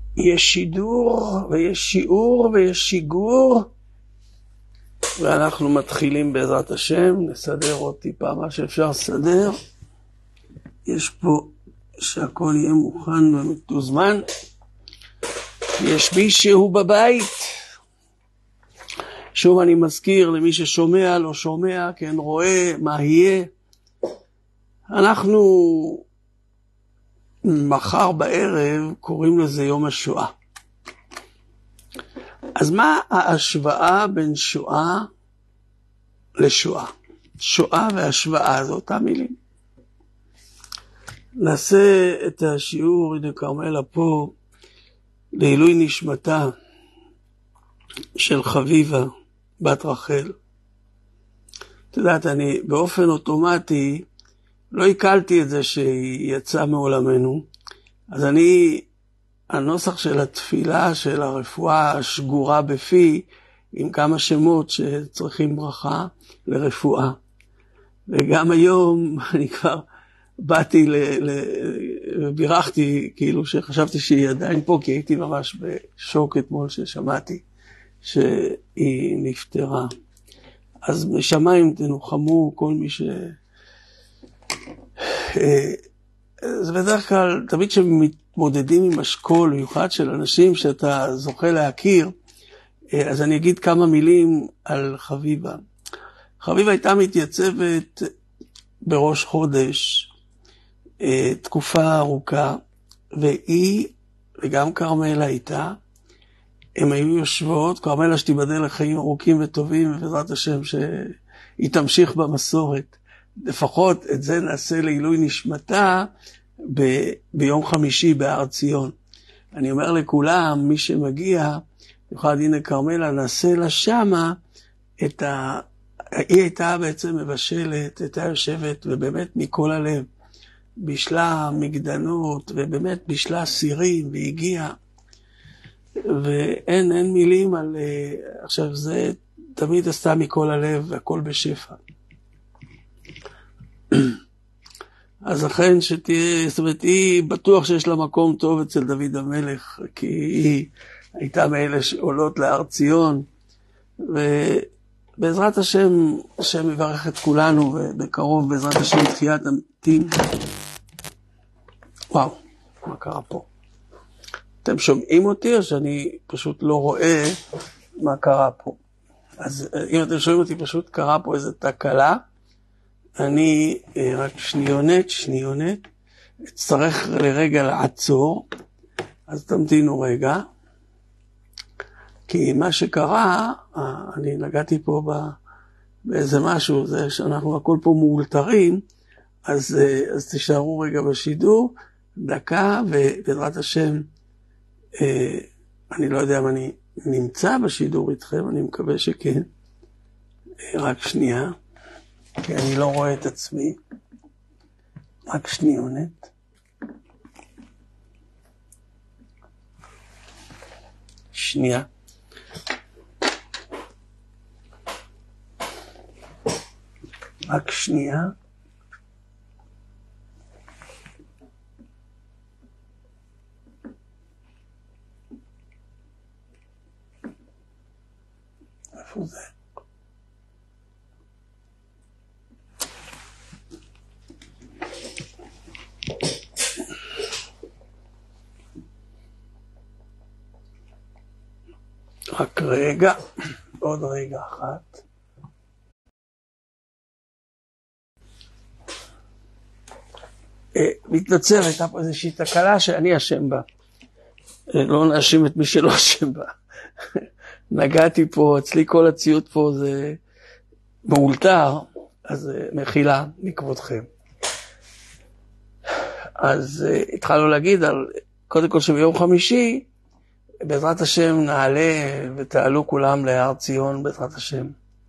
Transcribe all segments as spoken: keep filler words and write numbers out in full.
יש שידור ויש שיעור ויש שיגור, ואנחנו מתחילים בעזרת השם. נסדר עוד טיפה מה שאפשר לסדר. יש פה שהכל יהיה מוכן ומתוזמן. יש מישהו בבית. שוב אני מזכיר למי ששומע, לא שומע, כן רואה מה יהיה. אנחנו מחר בערב קוראים לזה יום השואה. אז מה ההשוואה בין שואה לשואה? שואה והשוואה זה אותה מילים. נעשה את השיעור, הנה כרמלה פה, לעילוי נשמתה של חביבה, בת רחל. את יודעת, אני באופן אוטומטי לא עיכלתי את זה שהיא יצאה מעולמנו, אז אני, הנוסח של התפילה של הרפואה השגורה בפי, עם כמה שמות שצריכים ברכה לרפואה. וגם היום אני כבר באתי, ל, ל, בירכתי, כאילו שחשבתי שהיא עדיין פה, כי הייתי ממש בשוק אתמול ששמעתי שהיא נפטרה. אז משמיים תנוחמו כל מי ש... זה בדרך כלל, תמיד שמתמודדים עם אשכול מיוחד של אנשים שאתה זוכה להכיר, אז אני אגיד כמה מילים על חביבה. חביבה הייתה מתייצבת בראש חודש, תקופה ארוכה, והיא וגם כרמלה הייתה, הם היו יושבות, כרמלה שתיבדל לחיים ארוכים וטובים, ובעזרת השם שהיא תמשיך במסורת. לפחות את זה נעשה לעילוי נשמתה ב- ביום חמישי בהר ציון. אני אומר לכולם, מי שמגיע, במיוחד הנה כרמלה, נעשה לה שמה את ה... היא הייתה בעצם מבשלת, הייתה יושבת, ובאמת מכל הלב, בשלה מגדנות, ובאמת בשלה סירים, והגיעה. ואין אין מילים על... עכשיו זה תמיד עשתה מכל הלב, והכל בשפע. אז לכן שתהיה, זאת אומרת, היא בטוח שיש לה מקום טוב אצל דוד המלך, כי היא הייתה מאלה שעולות להר ציון, ובעזרת השם, השם יברך את כולנו, ובקרוב בעזרת השם תחיית המתים. וואו, מה קרה פה? אתם שומעים אותי או שאני פשוט לא רואה מה קרה פה? אז אם אתם שומעים אותי, פשוט קרה פה איזו תקלה, אני רק שניונת, שניונת, אצטרך לרגע לעצור, אז תמתינו רגע, כי מה שקרה, אני נגעתי פה באיזה משהו, זה שאנחנו הכל פה מאולתרים, אז, אז תישארו רגע בשידור, דקה, ובעזרת השם, אני לא יודע אם אני נמצא בשידור איתכם, אני מקווה שכן, רק שנייה. כי אני לא רואה את עצמי, רק שניונת. שנייה. רק שנייה. איפה זה? רק רגע, עוד רגע אחת. מתנצל, הייתה פה איזושהי תקלה שאני אשם בה. לא נאשים את מי שלא אשם בה. נגעתי פה, אצלי כל הציוד פה זה מאולתר, אז מחילה מכבודכם. אז התחלנו להגיד על, קודם כל שביום חמישי, בעזרת השם נעלה ותעלו כולם להר ציון בעזרת השם.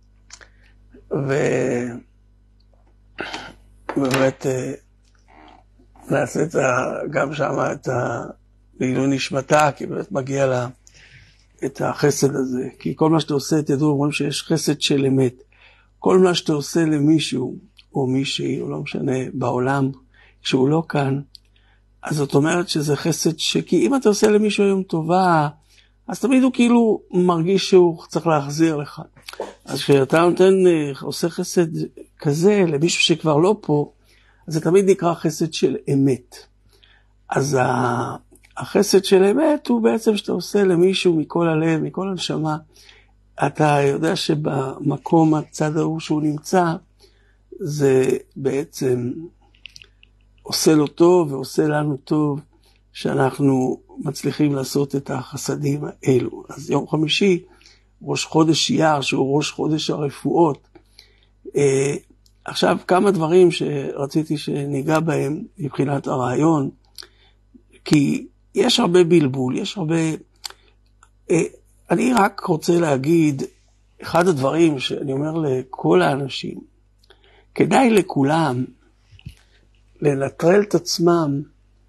ובאמת נעשה את ה, גם שם את לעילוי נשמתה, כי באמת מגיע לה את החסד הזה. כי כל מה שאתה עושה, תדעו, אומרים שיש חסד של אמת. כל מה שאתה עושה למישהו או מישהי, או לא משנה, בעולם, כשהוא לא כאן, אז זאת אומרת שזה חסד שכי אם אתה עושה למישהו היום טובה, אז תמיד הוא כאילו מרגיש שהוא צריך להחזיר לך. אז כשאתה נותן, עושה חסד כזה למישהו שכבר לא פה, אז זה תמיד נקרא חסד של אמת. אז החסד של אמת הוא בעצם שאתה עושה למישהו מכל הלב, מכל הנשמה. אתה יודע שבמקום הצד ההוא שהוא נמצא, זה בעצם עושה לו טוב ועושה לנו טוב, שאנחנו מצליחים לעשות את החסדים האלו. אז יום חמישי, ראש חודש אייר, שהוא ראש חודש הרפואות. אה, עכשיו כמה דברים שרציתי שניגע בהם מבחינת הרעיון, כי יש הרבה בלבול, יש הרבה... אה, אני רק רוצה להגיד, אחד הדברים שאני אומר לכל האנשים, כדאי לכולם לנטרל את עצמם,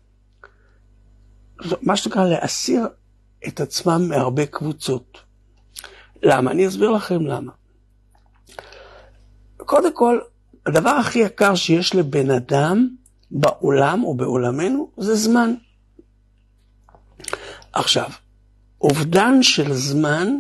מה שנקרא להסיר את עצמם מהרבה קבוצות. למה? אני אסביר לכם למה. קודם כל, הדבר הכי יקר שיש לבן אדם בעולם או בעולמנו זה זמן. עכשיו, אובדן של זמן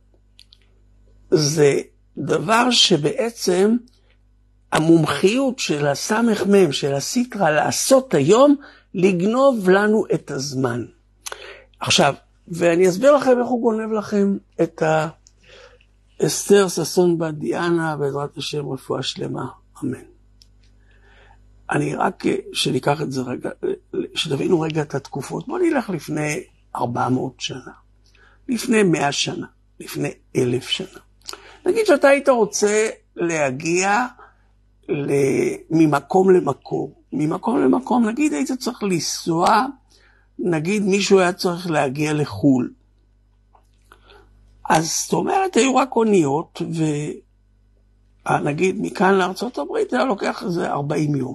זה דבר שבעצם המומחיות של הסמך מם, של הסיקרא, לעשות היום, לגנוב לנו את הזמן. עכשיו, ואני אסביר לכם איך הוא גונב לכם את האסתר ששון בת דיאנה, בעזרת השם רפואה שלמה, אמן. אני רק שניקח את זה רגע, שתבינו רגע את התקופות. בואו נלך לפני ארבע מאות שנה, לפני מאה שנה, לפני אלף שנה. נגיד שאתה היית רוצה להגיע ממקום למקום, ממקום למקום, נגיד היית צריך לנסוע, נגיד מישהו היה צריך להגיע לחול. אז זאת אומרת, היו רק אוניות, ונגיד מכאן לארצות הברית היה לוקח איזה ארבעים יום.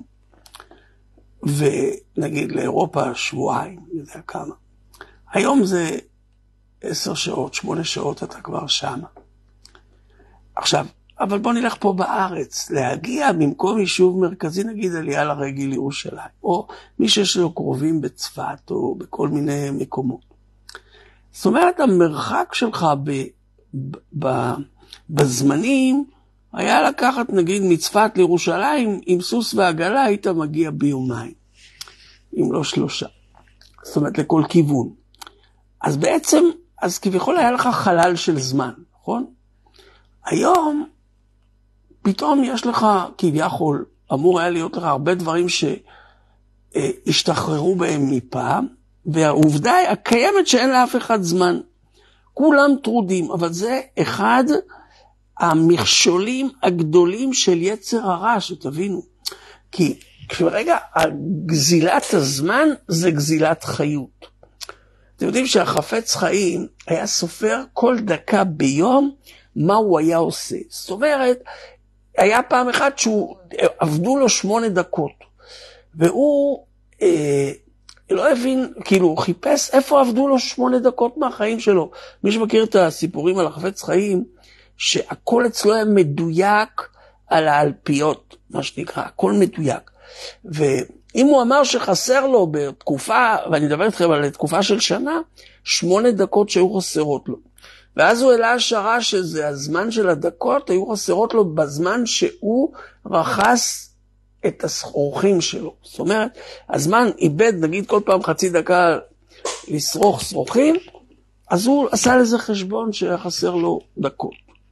ונגיד לאירופה שבועיים, אני יודע כמה. היום זה עשר שעות, שמונה שעות אתה כבר שם. עכשיו, אבל בוא נלך פה בארץ, להגיע במקום יישוב מרכזי, נגיד עלייה לרגל לירושלים, או מי שיש לו קרובים בצפת, או בכל מיני מקומות. זאת אומרת, המרחק שלך ב, ב, ב, בזמנים, היה לקחת נגיד מצפת לירושלים, עם סוס ועגלה היית מגיע ביומיים, אם לא שלושה. זאת אומרת, לכל כיוון. אז בעצם, אז כביכול היה לך חלל של זמן, נכון? היום, פתאום יש לך, כביכול, אמור היה להיות לך הרבה דברים שהשתחררו בהם מפעם, והעובדה היא הקיימת שאין לאף אחד זמן. כולם טרודים, אבל זה אחד המכשולים הגדולים של יצר הרע, שתבינו. כי כרגע, גזילת הזמן זה גזילת חיות. אתם יודעים שהחפץ חיים היה סופר כל דקה ביום מה הוא היה עושה. זאת אומרת, היה פעם אחת שהוא, עבדו לו שמונה דקות, והוא אה, לא הבין, כאילו הוא חיפש איפה עבדו לו שמונה דקות מהחיים שלו. מי שמכיר את הסיפורים על החפץ חיים, שהכל אצלו היה מדויק על האלפיות, מה שנקרא, הכל מדויק. ואם הוא אמר שחסר לו בתקופה, ואני מדבר איתכם על תקופה של שנה, שמונה דקות שהיו חסרות לו. ואז הוא העלה השערה שזה הזמן של הדקות, היו חסרות לו בזמן שהוא רכס את הסחורכים שלו. זאת אומרת, הזמן איבד, נגיד כל פעם חצי דקה לסרוך סרוכים, אז הוא עשה לזה חשבון שהיה חסר לו דקות.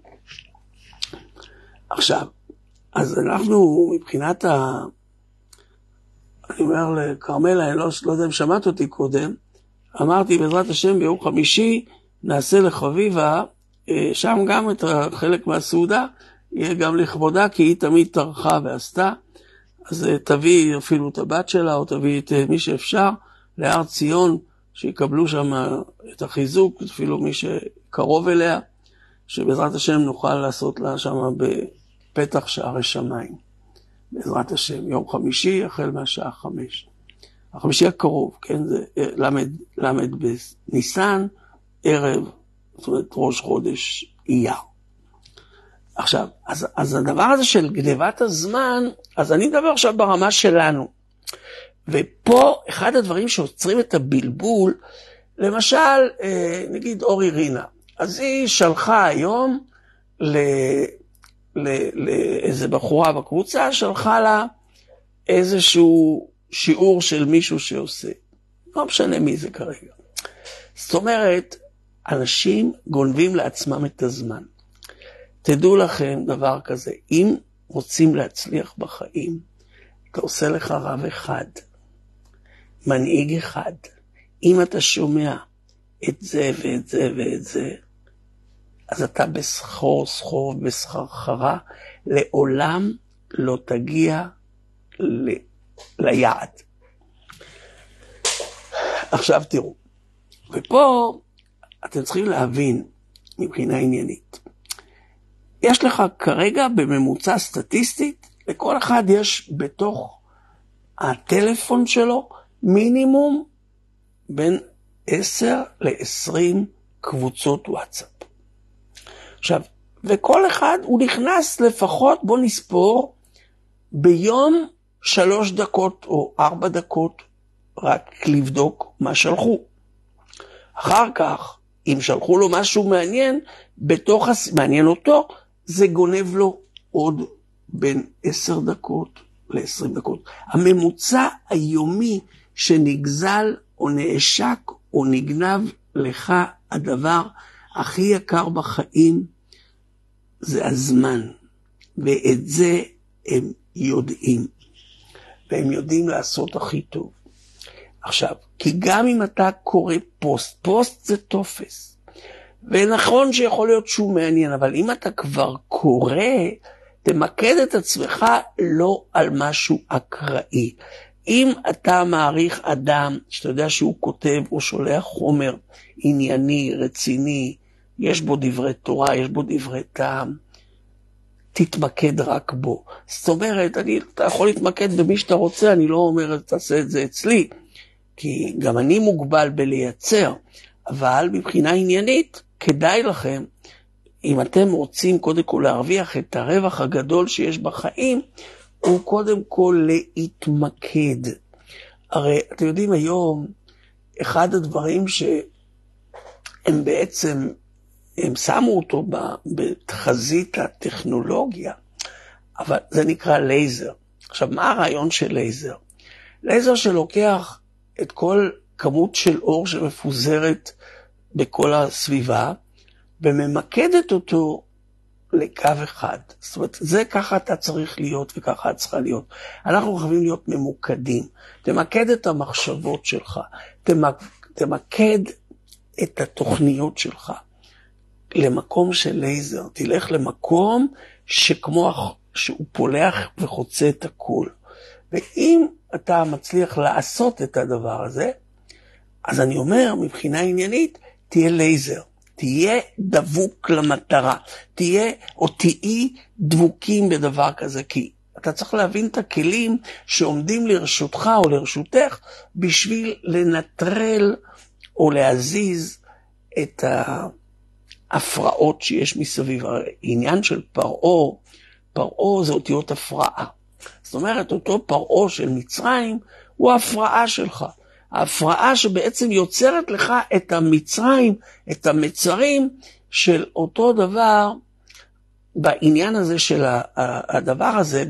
עכשיו, אז אנחנו מבחינת ה... אני אומר לקרמלה, אני לא, לא יודע אם שמעת אותי קודם, אמרתי בעזרת השם ביום חמישי, נעשה לחביבה, שם גם את חלק מהסעודה, יהיה גם לכבודה, כי היא תמיד טרחה ועשתה, אז תביא אפילו את הבת שלה, או תביא את מי שאפשר, להר ציון, שיקבלו שם את החיזוק, אפילו מי שקרוב אליה, שבעזרת השם נוכל לעשות לה שם בפתח שערי שמיים. בעזרת השם, יום חמישי, החל מהשעה חמש. החמישי הקרוב, כן, זה למד, למד בניסן, ערב, זאת אומרת, ראש חודש אייר. עכשיו, אז, אז הדבר הזה של גנבת הזמן, אז אני מדבר עכשיו ברמה שלנו. ופה אחד הדברים שעוצרים את הבלבול, למשל, נגיד אורי רינה, אז היא שלחה היום לאיזה בחורה בקבוצה, שלחה לה איזשהו שיעור של מישהו שעושה. לא משנה מי זה כרגע. זאת אומרת, אנשים גונבים לעצמם את הזמן. תדעו לכם דבר כזה, אם רוצים להצליח בחיים, אתה עושה לך רב אחד, מנהיג אחד. אם אתה שומע את זה ואת זה ואת זה, אז אתה בסחור סחור בסחרחרה, לעולם לא תגיע ל... ליעד. עכשיו תראו, ופה אתם צריכים להבין מבחינה עניינית. יש לך כרגע בממוצע סטטיסטית, לכל אחד יש בתוך הטלפון שלו מינימום בין עשר לעשרים קבוצות וואטסאפ. עכשיו, וכל אחד הוא נכנס לפחות, בוא נספור, ביום שלוש דקות או ארבע דקות רק לבדוק מה שלחו. אחר כך, אם שלחו לו משהו מעניין, בתוך הס... מעניין אותו, זה גונב לו עוד בין עשר דקות ל-עשרים דקות. הממוצע היומי שנגזל או נעשק או נגנב לך, הדבר הכי יקר בחיים זה הזמן. ואת זה הם יודעים. והם יודעים לעשות הכי טוב. עכשיו, כי גם אם אתה קורא פוסט, פוסט זה תופס. ונכון שיכול להיות שהוא מעניין, אבל אם אתה כבר קורא, תמקד את עצמך לא על משהו אקראי. אם אתה מעריך אדם שאתה יודע שהוא כותב או שולח חומר ענייני, רציני, יש בו דברי תורה, יש בו דברי טעם, תתמקד רק בו. זאת אומרת, אני, אתה יכול להתמקד במי שאתה רוצה, אני לא אומר, תעשה את זה אצלי, כי גם אני מוגבל בלייצר, אבל מבחינה עניינית, כדאי לכם, אם אתם רוצים קודם כל להרוויח את הרווח הגדול שיש בחיים, הוא קודם כל להתמקד. הרי אתם יודעים היום, אחד הדברים שהם בעצם, הם שמו אותו בתחזית הטכנולוגיה, אבל זה נקרא לייזר. עכשיו, מה הרעיון של לייזר? לייזר שלוקח את כל כמות של אור שמפוזרת בכל הסביבה, וממקדת אותו לקו אחד. זאת אומרת, זה ככה אתה צריך להיות וככה את צריכה להיות. אנחנו חייבים להיות ממוקדים. תמקד את המחשבות שלך, תמק, תמקד את התוכניות שלך למקום של לייזר. תלך למקום שכמו שהוא פולח וחוצה את הכל. ואם אתה מצליח לעשות את הדבר הזה, אז אני אומר, מבחינה עניינית, תהיה לייזר. תהיה דבוק למטרה, תהיה או תהי דבוקים בדבר כזה, כי אתה צריך להבין את הכלים שעומדים לרשותך או לרשותך, בשביל לנטרל או להזיז את ההפרעות שיש מסביב. העניין של פרעה, פרעה זה אותיות הפרעה. זאת אומרת, אותו פרעה של מצרים הוא ההפרעה שלך. ההפרעה שבעצם יוצרת לך את המצרים, את המצרים של אותו דבר, בעניין הזה של הדבר הזה,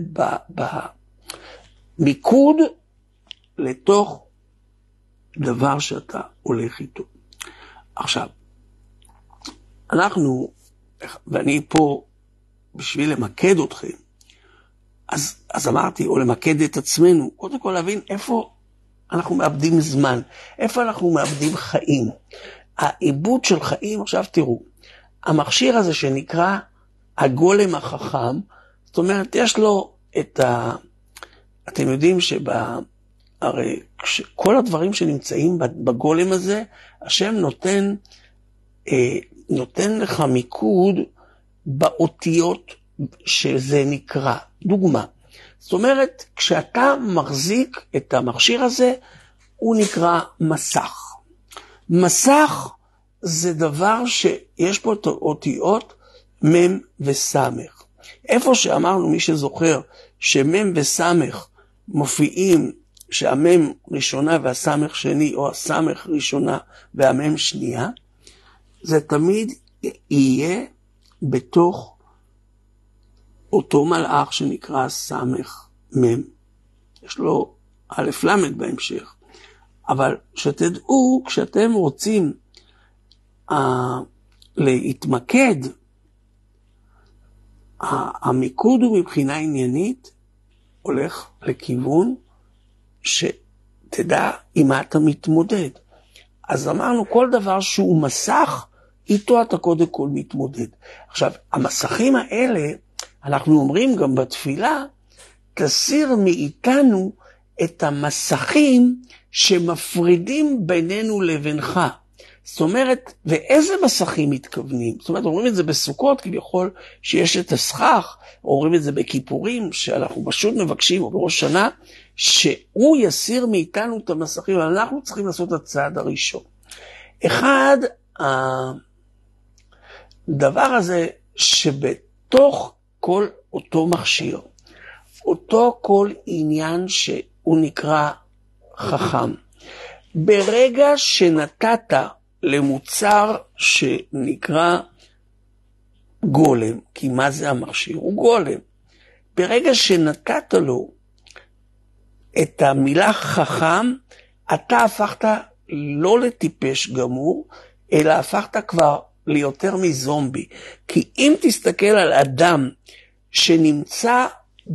במיקוד לתוך דבר שאתה הולך איתו. עכשיו, אנחנו, ואני פה בשביל למקד אתכם, אז, אז אמרתי, או למקד את עצמנו, קודם כל להבין איפה אנחנו מאבדים זמן, איפה אנחנו מאבדים חיים. העיבוד של חיים, עכשיו תראו, המכשיר הזה שנקרא הגולם החכם, זאת אומרת, יש לו את ה... אתם יודעים שבה... הרי כל הדברים שנמצאים בגולם הזה, השם נותן, אה, נותן לך מיקוד באותיות שזה נקרא. דוגמה. זאת אומרת, כשאתה מחזיק את המכשיר הזה, הוא נקרא מסך. מסך זה דבר שיש פה אותיות מם וסמך. איפה שאמרנו, מי שזוכר, שמם וסמך מופיעים שהמם ראשונה והסמך שני, או הסמך ראשונה והמם שנייה, זה תמיד יהיה בתוך אותו מלאך שנקרא סמך מם. יש לו א' למד בהמשך. אבל שתדעו, כשאתם רוצים uh, להתמקד, המיקוד הוא מבחינה עניינית, הולך לכיוון שתדע עם מה אתה מתמודד. אז אמרנו, כל דבר שהוא מסך, איתו אתה קודם כל מתמודד. עכשיו, המסכים האלה, אנחנו אומרים גם בתפילה, תסיר מאיתנו את המסכים שמפרידים בינינו לבינך. זאת אומרת, ואיזה מסכים מתכוונים? זאת אומרת, אומרים את זה בסוכות, כביכול שיש את הסכך, אומרים את זה בכיפורים, שאנחנו פשוט מבקשים, או בראש שנה, שהוא יסיר מאיתנו את המסכים, אבל אנחנו צריכים לעשות את הצעד הראשון. אחד, הדבר הזה שבתוך כל אותו מכשיר, אותו כל עניין שהוא נקרא חכם, ברגע שנתת למוצר שנקרא גולם, כי מה זה המכשיר? הוא גולם. ברגע שנתת לו את המילה חכם, אתה הפכת לא לטיפש גמור, אלא הפכת כבר ליותר מזומבי. כי אם תסתכל על אדם שנמצא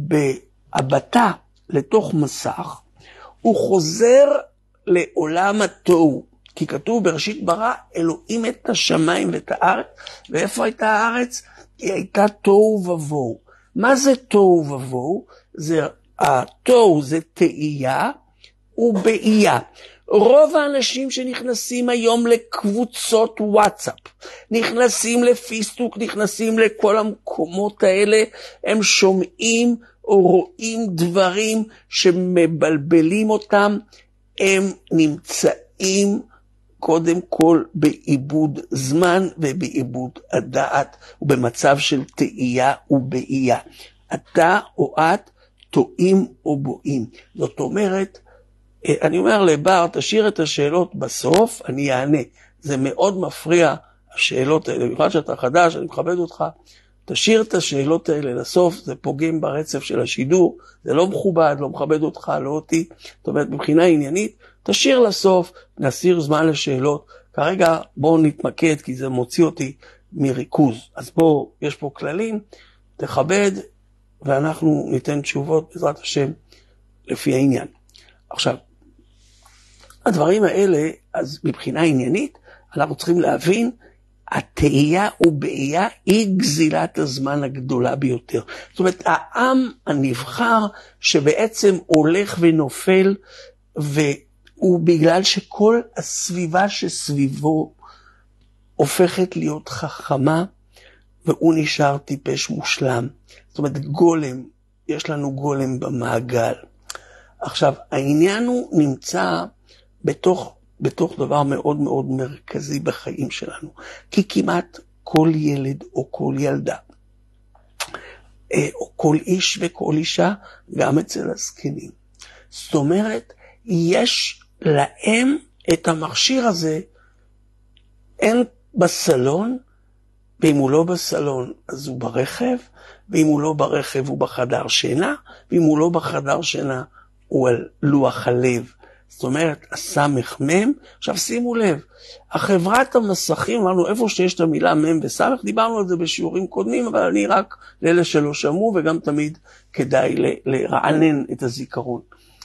בהבטה לתוך מסך, הוא חוזר לעולם התוהו. כי כתוב בראשית ברא אלוהים את השמיים ואת הארץ, ואיפה הייתה הארץ? היא הייתה תוהו ובוהו. מה זה תוהו ובוהו? זה, התוהו זה תאייה ובאייה. רוב האנשים שנכנסים היום לקבוצות וואטסאפ, נכנסים לפיסטוק, נכנסים לכל המקומות האלה, הם שומעים או רואים דברים שמבלבלים אותם, הם נמצאים קודם כל בעיבוד זמן ובעיבוד הדעת, ובמצב של תאייה ובאייה. אתה או את טועים או בואים. זאת אומרת, אני אומר לבר, תשאיר את השאלות בסוף, אני אענה. זה מאוד מפריע, השאלות האלה, במיוחד שאתה חדש, אני מכבד אותך, תשאיר את השאלות האלה לסוף, זה פוגם ברצף של השידור, זה לא מכובד, לא מכבד אותך, לא אותי. זאת אומרת, מבחינה עניינית, תשאיר לסוף, נסיר זמן לשאלות. כרגע בואו נתמקד, כי זה מוציא אותי מריכוז. אז בואו, יש פה כללים, תכבד, ואנחנו ניתן תשובות בעזרת השם לפי העניין. עכשיו, הדברים האלה, אז מבחינה עניינית, אנחנו צריכים להבין, התאייה ובאייה היא גזילת הזמן הגדולה ביותר. זאת אומרת, העם הנבחר שבעצם הולך ונופל, והוא בגלל שכל הסביבה שסביבו הופכת להיות חכמה, והוא נשאר טיפש מושלם. זאת אומרת, גולם, יש לנו גולם במעגל. עכשיו, העניין הוא נמצא בתוך, בתוך דבר מאוד מאוד מרכזי בחיים שלנו, כי כמעט כל ילד או כל ילדה, או כל איש וכל אישה, גם אצל הזקנים. זאת אומרת, יש להם את המכשיר הזה, אין בסלון, ואם הוא לא בסלון, אז הוא ברכב, ואם הוא לא ברכב, הוא בחדר שינה, ואם הוא לא בחדר שינה, הוא על לוח הלב. זאת אומרת, הסמך מם. עכשיו שימו לב, החברת המסכים, אמרנו איפה שיש את המילה מם וסמך, דיברנו על זה בשיעורים קודמים, אבל אני רק לאלה שלא שמעו, וגם תמיד כדאי לרענן את הזיכרון.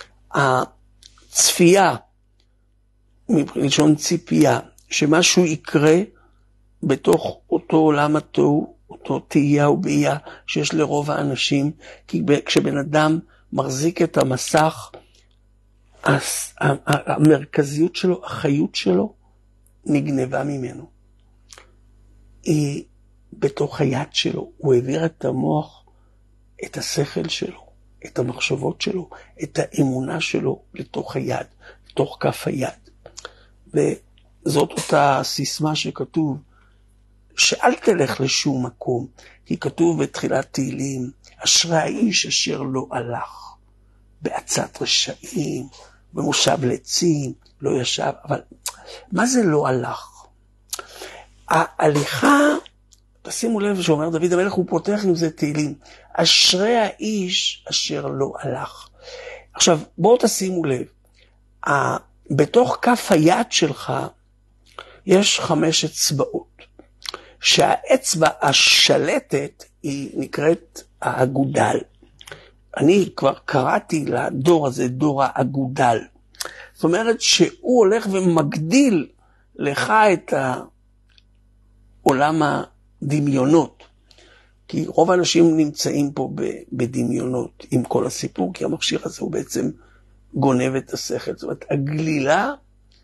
הצפייה, מלשון ציפייה, שמשהו יקרה בתוך אותו עולם התוהו, אותו תאייה ובאייה שיש לרוב האנשים, כי כשבן אדם מחזיק את המסך, המרכזיות שלו, החיות שלו, נגנבה ממנו. היא בתוך היד שלו, הוא העביר את המוח, את השכל שלו, את המחשבות שלו, את האמונה שלו לתוך היד, לתוך כף היד. וזאת אותה סיסמה שכתוב, שאל תלך לשום מקום, כי כתוב בתחילת תהילים, אשרי האיש אשר לא הלך, בעצת רשעים, במושב לצים, לא ישב, אבל מה זה לא הלך? ההליכה, תשימו לב שאומר דוד המלך, הוא פותח עם זה תהילים, אשרי האיש אשר לא הלך. עכשיו, בואו תשימו לב, בתוך כף היד שלך יש חמש אצבעות, שהאצבע השלטת היא נקראת האגודל. אני כבר קראתי לדור הזה דור האגודל. זאת אומרת שהוא הולך ומגדיל לך את עולם הדמיונות. כי רוב האנשים נמצאים פה בדמיונות עם כל הסיפור, כי המכשיר הזה הוא בעצם גונב את השכל. זאת אומרת, הגלילה,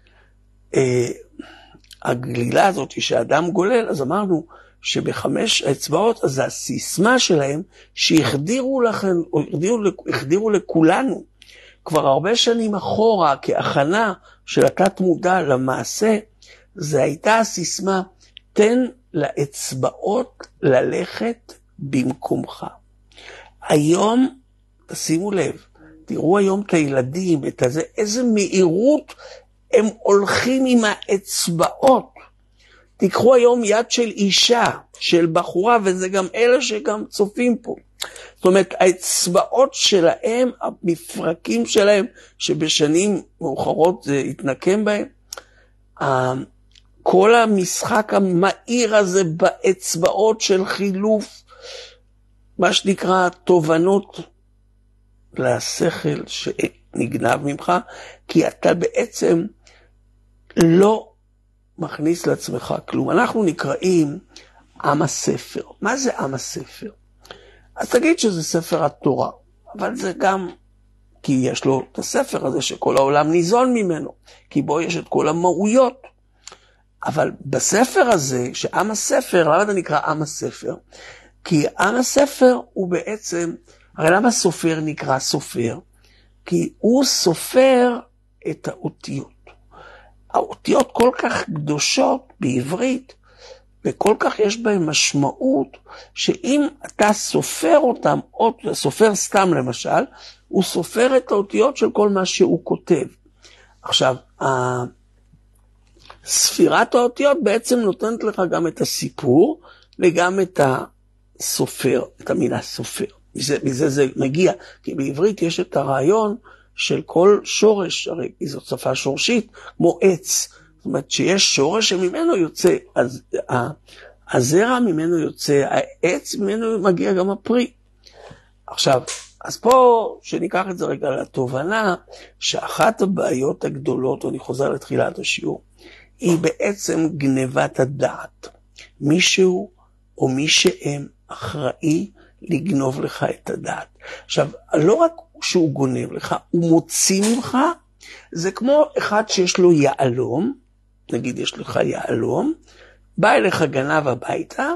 הגלילה הזאת שאדם גולל, אז אמרנו שבחמש האצבעות, אז הסיסמה שלהם, שהחדירו לכם, או החדירו, החדירו לכולנו, כבר הרבה שנים אחורה, כהכנה של התת מודע למעשה, זה הייתה הסיסמה, תן לאצבעות ללכת במקומך. היום, תשימו לב, תראו היום את הילדים, את הזה, איזה מהירות הם הולכים עם האצבעות. תיקחו היום יד של אישה, של בחורה, וזה גם אלה שגם צופים פה. זאת אומרת, האצבעות שלהם, המפרקים שלהם, שבשנים מאוחרות זה התנקם בהם, כל המשחק המהיר הזה באצבעות של חילוף, מה שנקרא תובנות לשכל שנגנב ממך, כי אתה בעצם לא מכניס לעצמך כלום. אנחנו נקראים עם הספר. מה זה עם הספר? אז תגיד שזה ספר התורה, אבל זה גם כי יש לו את הספר הזה שכל העולם ניזון ממנו, כי בו יש את כל המהויות. אבל בספר הזה, שעם הספר, למה אתה נקרא עם הספר? כי עם הספר הוא בעצם, הרי למה סופר נקרא סופר? כי הוא סופר את האותיות. האותיות כל כך קדושות בעברית, וכל כך יש בהן משמעות, שאם אתה סופר אותם, או סופר סתם למשל, הוא סופר את האותיות של כל מה שהוא כותב. עכשיו, ספירת האותיות בעצם נותנת לך גם את הסיפור, וגם את הסופר, את המילה סופר. מזה, מזה זה מגיע, כי בעברית יש את הרעיון של כל שורש, הרי זו שפה שורשית, כמו עץ. זאת אומרת שיש שורש שממנו יוצא, אז הזרע ממנו יוצא, העץ ממנו מגיע גם הפרי. עכשיו, אז פה שניקח את זה רגע לתובנה, שאחת הבעיות הגדולות, ואני חוזר לתחילת השיעור, היא בעצם גנבת הדעת. מישהו או מי שהם אחראי לגנוב לך את הדעת. עכשיו, לא רק שהוא גונב לך, הוא מוציא ממך, זה כמו אחד שיש לו יעלום, נגיד יש לך יעלום, בא אליך גנב הביתה,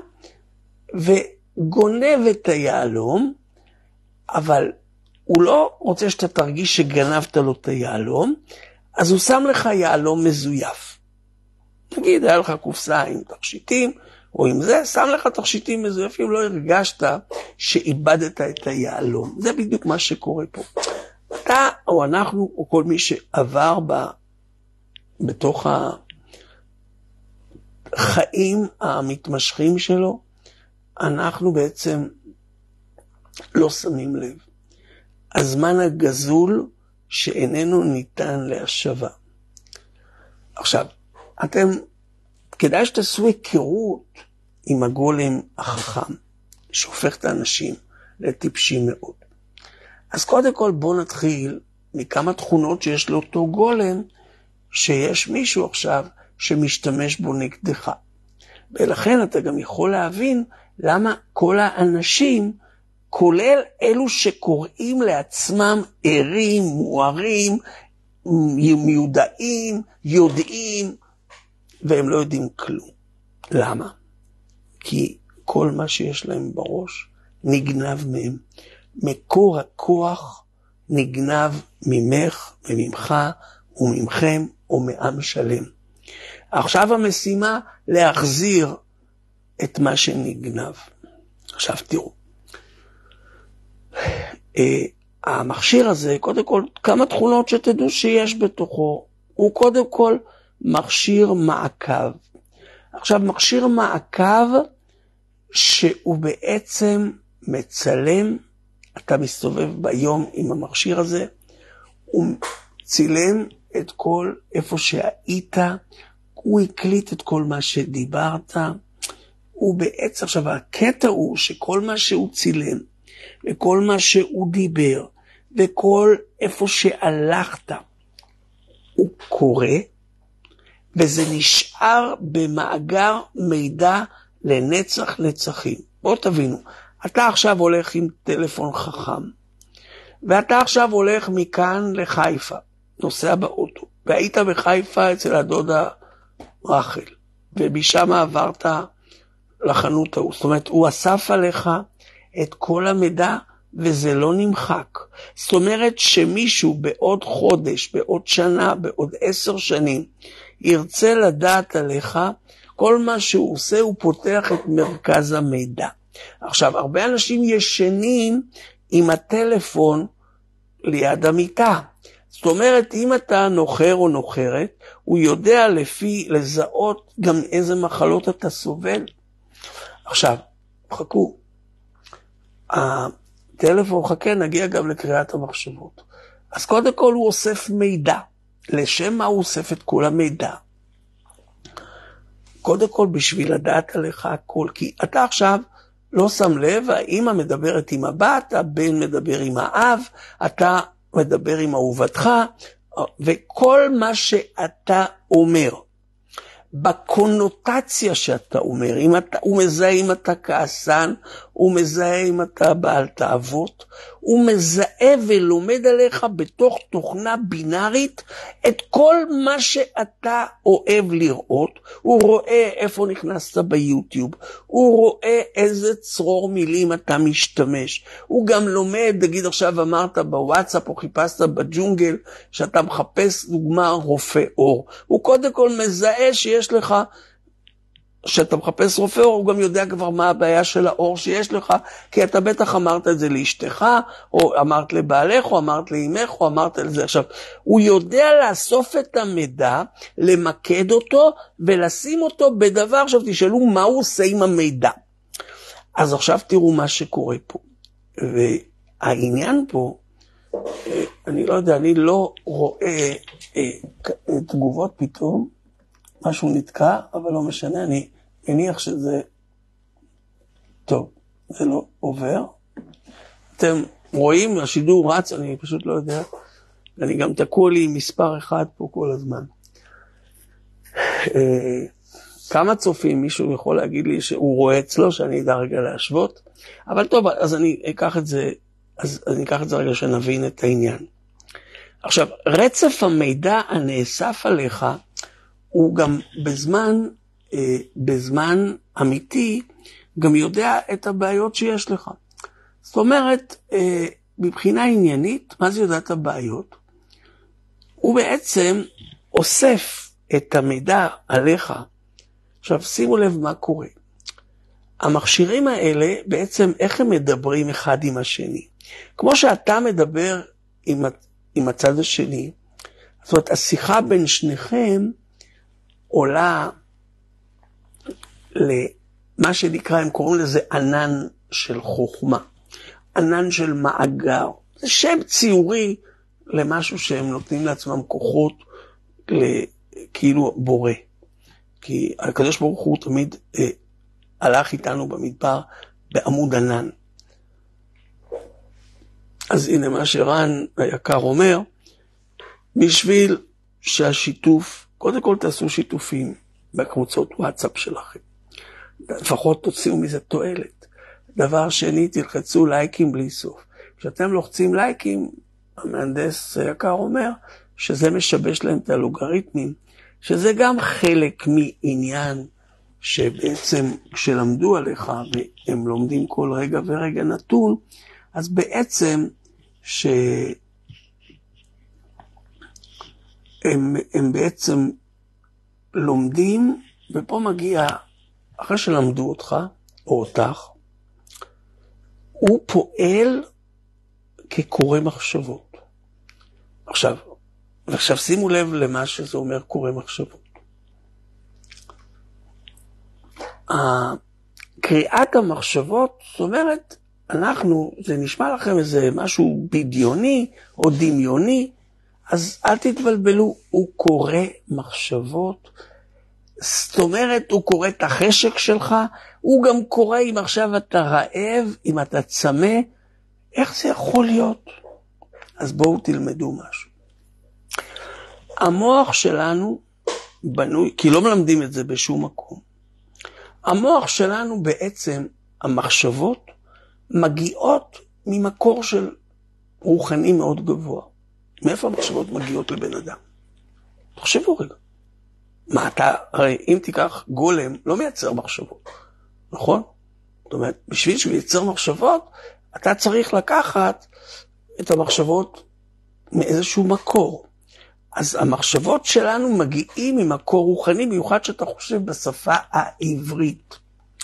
וגונב את היעלום, אבל הוא לא רוצה שאתה תרגיש שגנבת לו את היעלום, אז הוא שם לך יעלום מזויף. נגיד, היה לך קופסה עם תכשיטים, או עם זה, שם לך תכשיטים מזויפים, לא הרגשת שאיבדת את היעלום. זה בדיוק מה שקורה פה. אתה, או אנחנו, או כל מי שעבר ב, בתוך החיים המתמשכים שלו, אנחנו בעצם לא שמים לב. הזמן הגזול שאיננו ניתן להשבה. עכשיו, אתם, כדאי שתעשו היכרות עם הגולם החכם, שהופך את האנשים לטיפשים מאוד. אז קודם כל בואו נתחיל מכמה תכונות שיש לאותו גולם, שיש מישהו עכשיו שמשתמש בו נגדך. ולכן אתה גם יכול להבין למה כל האנשים, כולל אלו שקוראים לעצמם ערים, מוארים, מיודעים, יודעים, והם לא יודעים כלום. למה? כי כל מה שיש להם בראש נגנב מהם. מקור הכוח נגנב ממך וממך וממכם ומעם שלם. עכשיו המשימה להחזיר את מה שנגנב. עכשיו תראו, המכשיר הזה, קודם כל, כמה תכונות שתדעו שיש בתוכו, הוא קודם כל מכשיר מעקב. עכשיו, מכשיר מעקב שהוא בעצם מצלם, אתה מסתובב ביום עם המכשיר הזה, הוא צילם את כל איפה שהיית, הוא הקליט את כל מה שדיברת, הוא בעצם, עכשיו הקטע הוא שכל מה שהוא צילם, וכל מה שהוא דיבר, וכל איפה שהלכת, הוא קורא, וזה נשאר במאגר מידע לנצח נצחים. בואו תבינו, אתה עכשיו הולך עם טלפון חכם, ואתה עכשיו הולך מכאן לחיפה, נוסע באוטו, והיית בחיפה אצל הדודה רחל, ומשם עברת לחנות ההוא. זאת אומרת, הוא אסף עליך את כל המידע, וזה לא נמחק. זאת אומרת שמישהו בעוד חודש, בעוד שנה, בעוד עשר שנים, ירצה לדעת עליך, כל מה שהוא עושה, הוא פותח את מרכז המידע. עכשיו, הרבה אנשים ישנים עם הטלפון ליד המיטה. זאת אומרת, אם אתה נוחר או נוחרת, הוא יודע לפי לזהות גם איזה מחלות אתה סובל. עכשיו, חכו. הטלפון חכה, נגיע גם לקריאת המחשבות. אז קודם כל הוא אוסף מידע. לשם מה הוא אוסף את כל המידע? קודם כל בשביל לדעת עליך הכל. כי אתה עכשיו לא שם לב, האמא מדברת עם הבת, הבן מדבר עם האב, אתה מדבר עם אהובתך, וכל מה שאתה אומר, בקונוטציה שאתה אומר, אם אתה, הוא מזהה אם אתה כעסן, הוא מזהה אם אתה בעל תאוות, הוא מזהה ולומד עליך בתוך תוכנה בינארית את כל מה שאתה אוהב לראות. הוא רואה איפה נכנסת ביוטיוב, הוא רואה איזה צרור מילים אתה משתמש, הוא גם לומד, נגיד עכשיו אמרת בוואטסאפ או חיפשת בג'ונגל שאתה מחפש דוגמה רופא אור, הוא קודם כל מזהה שיש לך, שאתה מחפש רופא אור, הוא גם יודע כבר מה הבעיה של האור שיש לך, כי אתה בטח אמרת את זה לאשתך, או אמרת לבעלך, או אמרת לאמך, או אמרת לזה. עכשיו, הוא יודע לאסוף את המידע, למקד אותו, ולשים אותו בדבר. עכשיו תשאלו מה הוא עושה עם המידע. אז עכשיו תראו מה שקורה פה. והעניין פה, אני לא יודע, אני לא רואה תגובות פתאום, משהו נתקע, אבל לא משנה, אני מניח שזה טוב, זה לא עובר. אתם רואים, השידור רץ, אני פשוט לא יודע, אני גם תקוע לי מספר אחד פה כל הזמן. כמה צופים, מישהו יכול להגיד לי שהוא רואה אצלו, שאני אדע רגע להשוות, אבל טוב, אז אני אקח את זה, אז אני אקח את זה רגע שנבין את העניין. עכשיו, רצף המידע הנאסף עליך, הוא גם בזמן, אה, בזמן אמיתי, גם יודע את הבעיות שיש לך. זאת אומרת, אה, מבחינה עניינית, מה זה יודע את הבעיות? הוא בעצם אוסף את המידע עליך. עכשיו, שימו לב מה קורה. המכשירים האלה, בעצם איך הם מדברים אחד עם השני? כמו שאתה מדבר עם, עם הצד השני, זאת אומרת, השיחה בין שניכם, עולה למה שנקרא, הם קוראים לזה ענן של חוכמה, ענן של מאגר. זה שם ציורי למשהו שהם נותנים לעצמם כוחות, כאילו בורא. כי הקדוש ברוך הוא תמיד אה, הלך איתנו במדבר בעמוד ענן. אז הנה מה שרן היקר אומר, בשביל שהשיתוף, קודם כל תעשו שיתופים בקבוצות וואטסאפ שלכם. לפחות תוציאו מזה תועלת. דבר שני, תלחצו לייקים בלי סוף. כשאתם לוחצים לייקים, המהנדס היקר אומר שזה משבש להם את הלוגריתמים, שזה גם חלק מעניין שבעצם כשלמדו עליך והם לומדים כל רגע ורגע נתון, אז בעצם ש... הם, הם בעצם לומדים, ופה מגיע, אחרי שלמדו אותך, או אותך, הוא פועל כקורא מחשבות. עכשיו, ועכשיו שימו לב למה שזה אומר קורא מחשבות. קריאת המחשבות, זאת אומרת, אנחנו, זה נשמע לכם איזה משהו בדיוני או דמיוני, אז אל תתבלבלו, הוא קורא מחשבות, זאת אומרת, הוא קורא את החשק שלך, הוא גם קורא אם עכשיו אתה רעב, אם אתה צמא, איך זה יכול להיות? אז בואו תלמדו משהו. המוח שלנו בנוי, כי לא מלמדים את זה בשום מקום, המוח שלנו בעצם, המחשבות, מגיעות ממקור של רוחני מאוד גבוה. מאיפה המחשבות מגיעות לבן אדם? תחשבו רגע. מה אתה, הרי אם תיקח גולם, לא מייצר מחשבות, נכון? זאת אומרת, בשביל שהוא ייצר מחשבות, אתה צריך לקחת את המחשבות מאיזשהו מקור. אז המחשבות שלנו מגיעים ממקור רוחני, מיוחד שאתה חושב בשפה העברית.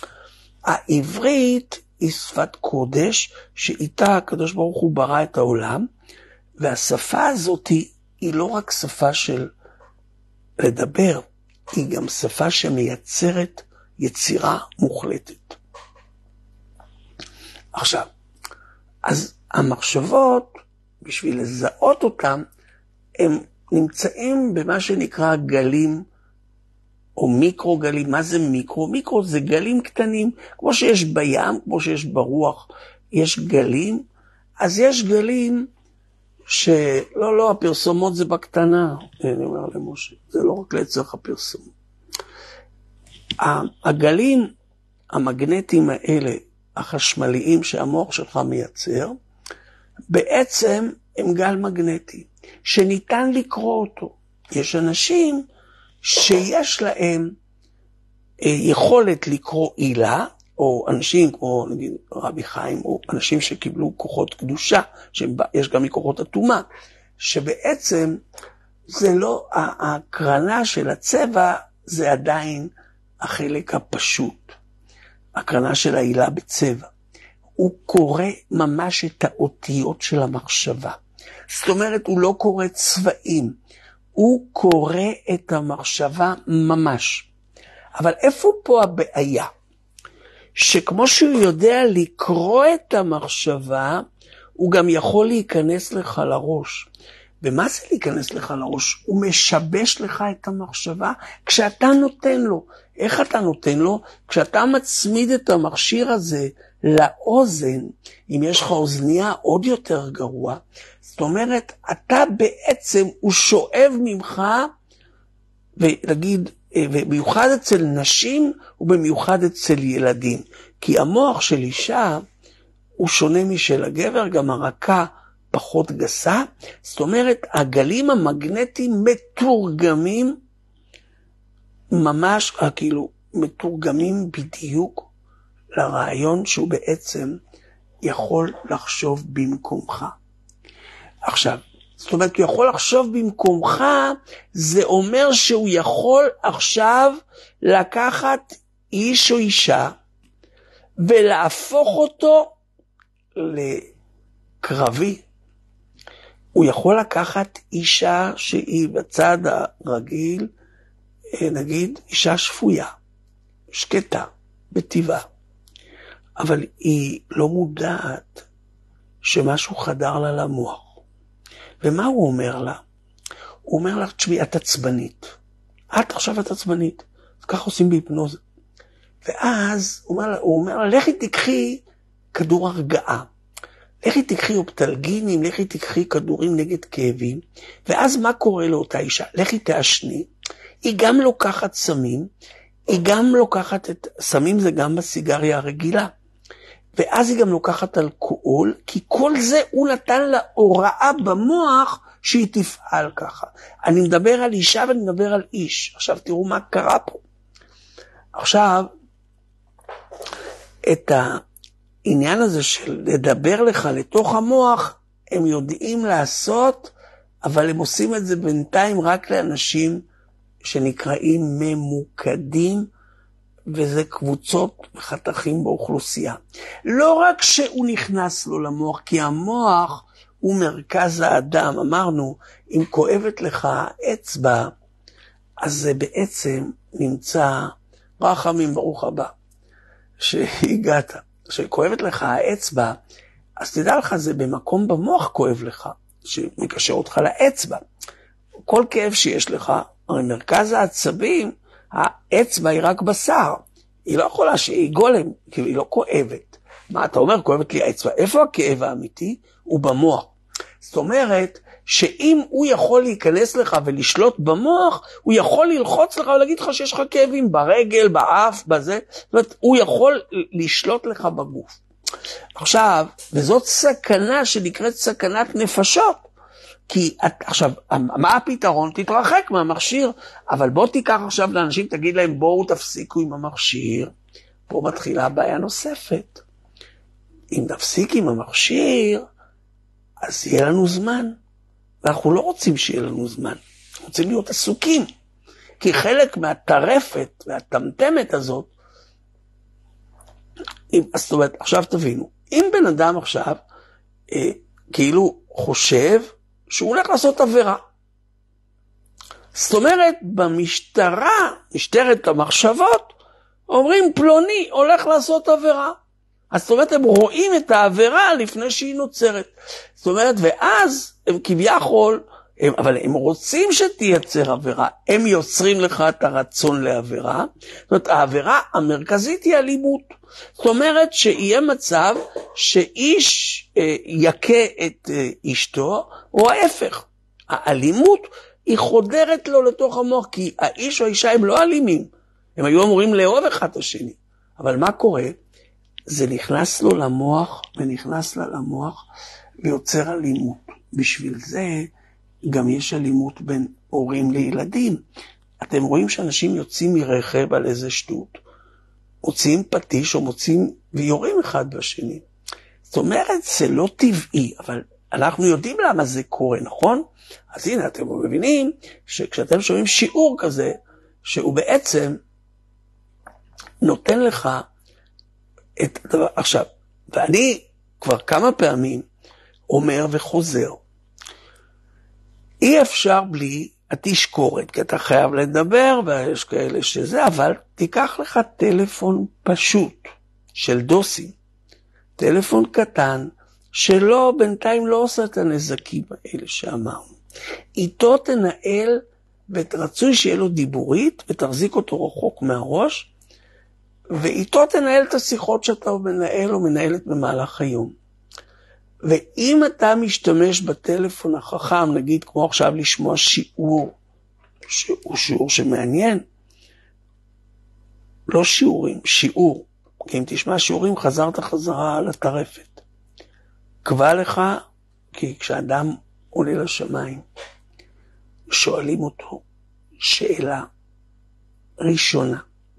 העברית היא שפת קודש, שאיתה הקדוש ברוך הוא ברא את העולם, והשפה הזאת היא, היא לא רק שפה של לדבר, היא גם שפה שמייצרת יצירה מוחלטת. עכשיו, אז המחשבות, בשביל לזהות אותם, הם נמצאים במה שנקרא גלים, או מיקרו גלים. מה זה מיקרו? מיקרו זה גלים קטנים, כמו שיש בים, כמו שיש ברוח, יש גלים, אז יש גלים שלא, לא, הפרסומות זה בקטנה, אני אומר למשה, זה לא רק לצורך הפרסום. הגלים המגנטיים האלה, החשמליים שהמוח שלך מייצר, בעצם הם גל מגנטי, שניתן לקרוא אותו. יש אנשים שיש להם יכולת לקרוא עילה, או אנשים כמו נגיד רבי חיים, או אנשים שקיבלו כוחות קדושה, שיש גם מכוחות אטומה, שבעצם זה לא, ההקרנה של הצבע זה עדיין החלק הפשוט, הקרנה של העילה בצבע. הוא קורא ממש את האותיות של המחשבה. זאת אומרת, הוא לא קורא צבעים, הוא קורא את המחשבה ממש. אבל איפה פה הבעיה? שכמו שהוא יודע לקרוא את המחשבה, הוא גם יכול להיכנס לך לראש. ומה זה להיכנס לך לראש? הוא משבש לך את המחשבה כשאתה נותן לו. איך אתה נותן לו? כשאתה מצמיד את המכשיר הזה לאוזן, אם יש לך אוזניה עוד יותר גרוע, זאת אומרת, אתה בעצם, הוא שואב ממך, ונגיד, ובמיוחד אצל נשים, ובמיוחד אצל ילדים. כי המוח של אישה, הוא שונה משל הגבר, גם הרקה פחות גסה, זאת אומרת, הגלים המגנטיים מתורגמים, ממש, כאילו, מתורגמים בדיוק לרעיון שהוא בעצם יכול לחשוב במקומך. עכשיו, זאת אומרת, הוא יכול לחשוב במקומך, זה אומר שהוא יכול עכשיו לקחת איש או אישה, ולהפוך אותו לקרבי. הוא יכול לקחת אישה שהיא בצד הרגיל, נגיד אישה שפויה, שקטה, בטבעה, אבל היא לא מודעת שמשהו חדר לה למוח. ומה הוא אומר לה? הוא אומר לה, תשמעי, את עצבנית. את עכשיו את עצבנית. ככה עושים בהיפנוזה. ואז הוא אומר לה, הוא אומר לה, לכי תקחי כדור הרגעה. לכי תקחי אופטלגינים, לכי תקחי כדורים נגד כאבים. ואז מה קורה לאותה אישה? לכי תעשני. היא גם לוקחת סמים, היא גם לוקחת את, סמים זה גם בסיגריה הרגילה. ואז היא גם לוקחת אלכוהול, כי כל זה הוא נתן לה הוראה במוח שהיא תפעל ככה. אני מדבר על אישה ואני מדבר על איש. עכשיו תראו מה קרה פה. עכשיו, את העניין הזה של לדבר לך לתוך המוח, הם יודעים לעשות, אבל הם עושים את זה בינתיים רק לאנשים שנקראים ממוקדים, וזה קבוצות וחתכים באוכלוסייה. לא רק שהוא נכנס לו למוח, כי המוח הוא מרכז האדם. אמרנו, אם כואבת לך האצבע, אז זה בעצם נמצא, רחמים ברוך הבא, שהגעת. שכואבת לך האצבע, אז תדע לך, זה במקום במוח כואב לך, שמקשר אותך לאצבע. כל כאב שיש לך, הרי מרכז העצבים, האצבע היא רק בשר. היא לא יכולה שהיא גולם, כי היא לא כואבת. מה אתה אומר? כואבת לי האצבע. איפה הכאב האמיתי? הוא במוח. זאת אומרת, שאם הוא יכול להיכנס לך ולשלוט במוח, הוא יכול ללחוץ לך ולהגיד לך שיש לך כאבים ברגל, באף, בזה. זאת אומרת, הוא יכול לשלוט לך בגוף. עכשיו, וזאת סכנה שנקראת סכנת נפשות. כי עכשיו, מה הפתרון? תתרחק מהמכשיר, אבל בוא תיקח עכשיו לאנשים, תגיד להם, בואו תפסיקו עם המכשיר. פה מתחילה בעיה נוספת. אם נפסיק עם המכשיר, אז יהיה לנו זמן. ואנחנו לא רוצים שיהיה לנו זמן. אנחנו רוצים להיות עסוקים. כי חלק מהטרפת והטמטמת הזאת, אם, אז זאת אומרת, עכשיו תבינו, אם בן אדם עכשיו, אה, כאילו חושב, שהוא הולך לעשות עבירה. זאת אומרת, במשטרה, משטרת המחשבות, אומרים פלוני הולך לעשות עבירה. אז זאת אומרת, הם רואים את העבירה לפני שהיא נוצרת. זאת אומרת, ואז הם כביכול, הם, אבל הם רוצים שתייצר עבירה. הם יוצרים לך את הרצון לעבירה. זאת אומרת, העבירה המרכזית היא אלימות. זאת אומרת, שיהיה מצב שאיש אה, יקה את אה, אשתו, או ההפך. האלימות היא חודרת לו לתוך המוח, כי האיש או האישה הם לא אלימים. הם היו אמורים לאהוב אחד את השני. אבל מה קורה? זה נכנס לו למוח, ונכנס לה למוח, ויוצר אלימות. בשביל זה גם יש אלימות בין הורים לילדים. אתם רואים שאנשים יוצאים מרכב על איזה שטות, מוצאים פטיש או מוצאים ויורים אחד בשני. זאת אומרת, זה לא טבעי, אבל אנחנו יודעים למה זה קורה, נכון? אז הנה, אתם מבינים שכשאתם שומעים שיעור כזה, שהוא בעצם נותן לך את הדבר. עכשיו, ואני כבר כמה פעמים אומר וחוזר, אי אפשר בלי התשקורת, כי אתה חייב לדבר, ויש כאלה שזה, אבל תיקח לך טלפון פשוט של דוסים, טלפון קטן, שלא, בינתיים לא עושה את הנזקים האלה שאמרנו. איתו תנהל, ורצוי שיהיה לו דיבורית, ותחזיק אותו רחוק מהראש, ואיתו תנהל את השיחות שאתה מנהל או מנהלת במהלך היום. ואם אתה משתמש בטלפון החכם, נגיד כמו עכשיו לשמוע שיעור, שהוא שיעור שמעניין, לא שיעורים, שיעור, כי אם תשמע שיעורים חזרת חזרה על הטרפת. קבע לך, כי כשאדם עולה לשמיים, שואלים אותו שאלה ראשונה,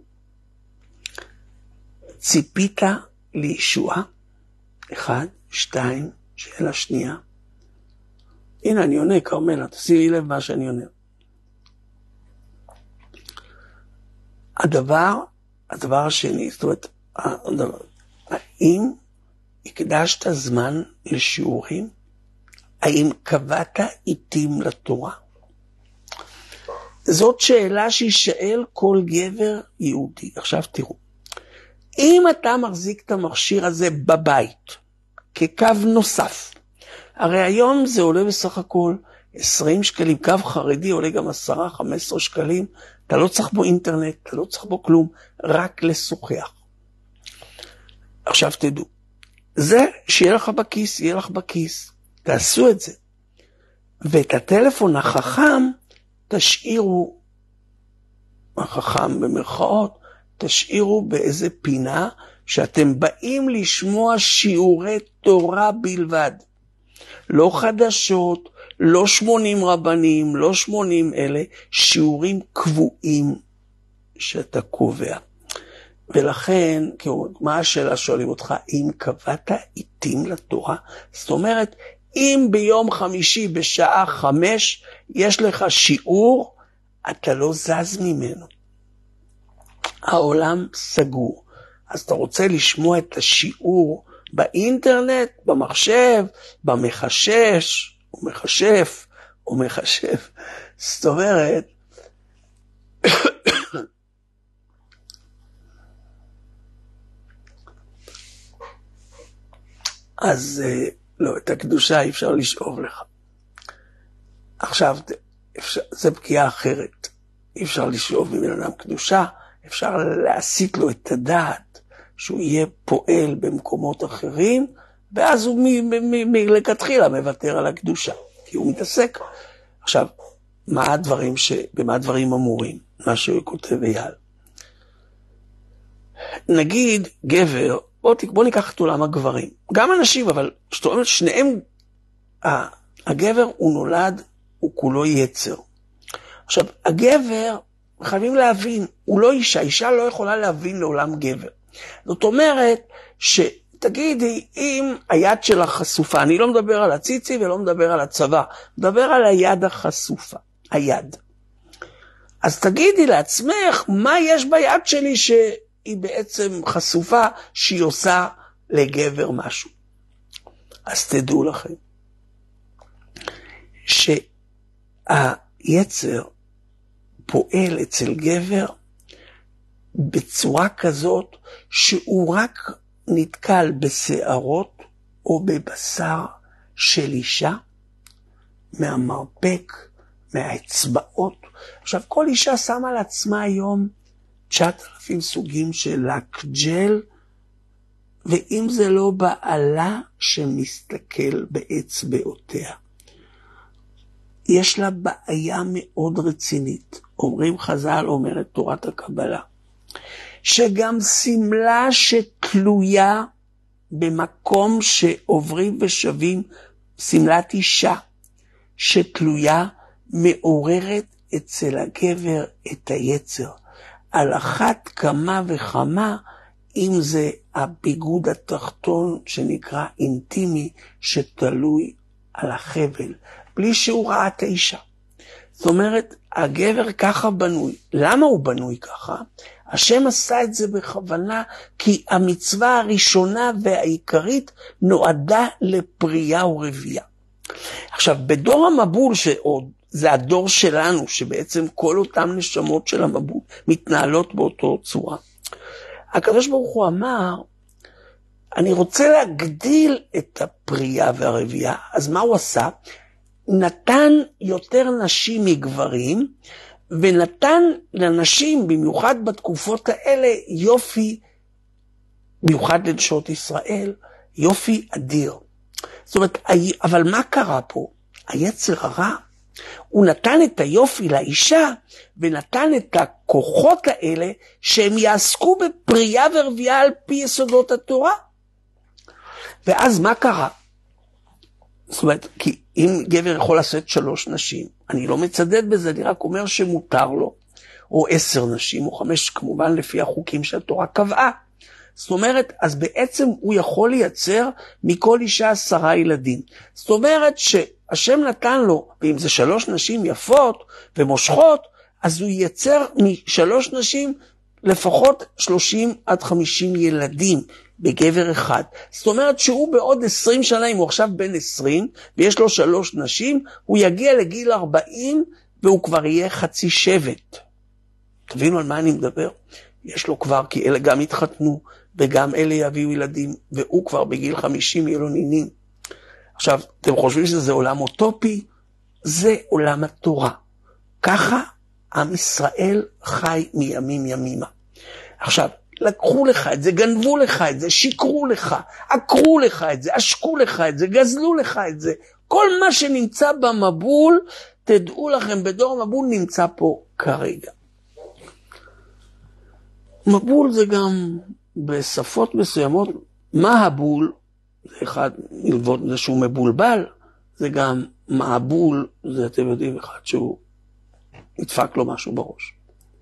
ציפית לישועה? אחד, שתיים, שאלה שנייה. הנה אני עונה, קרמלה, תשימי לב מה שאני עונה. הדבר, הדבר השני, זאת אומרת, הדבר, האם הקדשת זמן לשיעורים? האם קבעת עיתים לתורה? זאת שאלה שישאל כל גבר יהודי. עכשיו תראו, אם אתה מחזיק את המכשיר הזה בבית, כקו נוסף, הרי היום זה עולה בסך הכל עשרים שקלים, קו חרדי עולה גם עשרה חמש עשרה שקלים, אתה לא צריך בו אינטרנט, אתה לא צריך בו כלום, רק לשוחח. עכשיו תדעו, זה שיהיה לך בכיס, יהיה לך בכיס, תעשו את זה. ואת הטלפון החכם תשאירו, החכם במרכאות, תשאירו באיזה פינה שאתם באים לשמוע שיעורי תורה בלבד. לא חדשות, לא שמונים רבנים, לא שמונים אלה, שיעורים קבועים שאתה קובע. ולכן, מה השאלה שואלים אותך? אם קבעת עיתים לתורה? זאת אומרת, אם ביום חמישי בשעה חמש יש לך שיעור, אתה לא זז ממנו. העולם סגור. אז אתה רוצה לשמוע את השיעור באינטרנט, במחשב, במחשש, או מחשף, או מחשף. זאת אומרת, אז לא, את הקדושה אי אפשר לשאוב לך. עכשיו, אפשר, זה פגיעה אחרת. אי אפשר לשאוב מבן אדם קדושה, אפשר להסיט לו את הדעת, שהוא יהיה פועל במקומות אחרים, ואז הוא מלכתחילה מוותר על הקדושה, כי הוא מתעסק. עכשיו, מה הדברים ש... במה הדברים אמורים? מה שהוא כותב אייל. נגיד גבר, בוא, בוא ניקח את עולם הגברים, גם אנשים, אבל שאתה אומר, שניהם, הגבר הוא נולד, הוא כולו יצר. עכשיו, הגבר, חייבים להבין, הוא לא אישה, אישה לא יכולה להבין לעולם גבר. זאת אומרת, שתגידי, אם היד שלה חשופה, אני לא מדבר על הציצי ולא מדבר על הצבא, מדבר על היד החשופה, היד. אז תגידי לעצמך, מה יש ביד שלי שהיא בעצם חשופה, שהיא עושה לגבר משהו. אז תדעו לכם, שהיצר פועל אצל גבר בצורה כזאת שהוא רק נתקל בשערות או בבשר של אישה, מהמרפק, מהאצבעות. עכשיו, כל אישה שמה על עצמה היום תשעת אלפים סוגים של לק ג'ל, ואם זה לא בעלה שמסתכל באצבעותיה. יש לה בעיה מאוד רצינית. אומרים חז"ל, אומרת תורת הקבלה, שגם סמלה שתלויה במקום שעוברים ושבים, סמלת אישה שתלויה מעוררת אצל הגבר את היצר. על אחת כמה וכמה, אם זה הביגוד התחתון שנקרא אינטימי, שתלוי על החבל, בלי שהוא ראה את האישה. זאת אומרת, הגבר ככה בנוי. למה הוא בנוי ככה? השם עשה את זה בכוונה, כי המצווה הראשונה והעיקרית נועדה לפרייה ורבייה. עכשיו, בדור המבול, שעוד זה הדור שלנו, שבעצם כל אותם נשמות של המבול מתנהלות באותו צורה, הקדוש ברוך הוא אמר, אני רוצה להגדיל את הפרייה והרבייה. אז מה הוא עשה? נתן יותר נשים מגברים, ונתן לנשים, במיוחד בתקופות האלה, יופי, מיוחד לנשות ישראל, יופי אדיר. זאת אומרת, אבל מה קרה פה? היצר הרע, הוא נתן את היופי לאישה, ונתן את הכוחות האלה, שהם יעסקו בפרייה ורבייה על פי יסודות התורה. ואז מה קרה? זאת אומרת, כי אם גבר יכול לעשות שלוש נשים, אני לא מצדד בזה, אני רק אומר שמותר לו, או עשר נשים, או חמש, כמובן לפי החוקים שהתורה קבעה. זאת אומרת, אז בעצם הוא יכול לייצר מכל אישה עשרה ילדים. זאת אומרת שהשם נתן לו, ואם זה שלוש נשים יפות ומושכות, אז הוא ייצר משלוש נשים לפחות שלושים עד חמישים ילדים בגבר אחד. זאת אומרת שהוא בעוד עשרים שנה, אם הוא עכשיו בן עשרים, ויש לו שלוש נשים, הוא יגיע לגיל ארבעים, והוא כבר יהיה חצי שבט. תבינו על מה אני מדבר? יש לו כבר, כי אלה גם התחתנו, וגם אלה יביאו ילדים, והוא כבר בגיל חמישים יהיו לו נינים. עכשיו, אתם חושבים שזה עולם אוטופי? זה עולם התורה. ככה עם ישראל חי מימים ימימה. עכשיו, לקחו לך את זה, גנבו לך את זה, שיקרו לך, עקרו לך את זה, עשקו לך את זה, גזלו לך את זה. כל מה שנמצא במבול, תדעו לכם, בדור המבול נמצא פה כרגע. מבול זה גם בשפות מסוימות, מה הבול? זה אחד מלבוד זה שהוא מבולבל, זה גם מעבול, זה אתם יודעים אחד שהוא נדפק לו משהו בראש.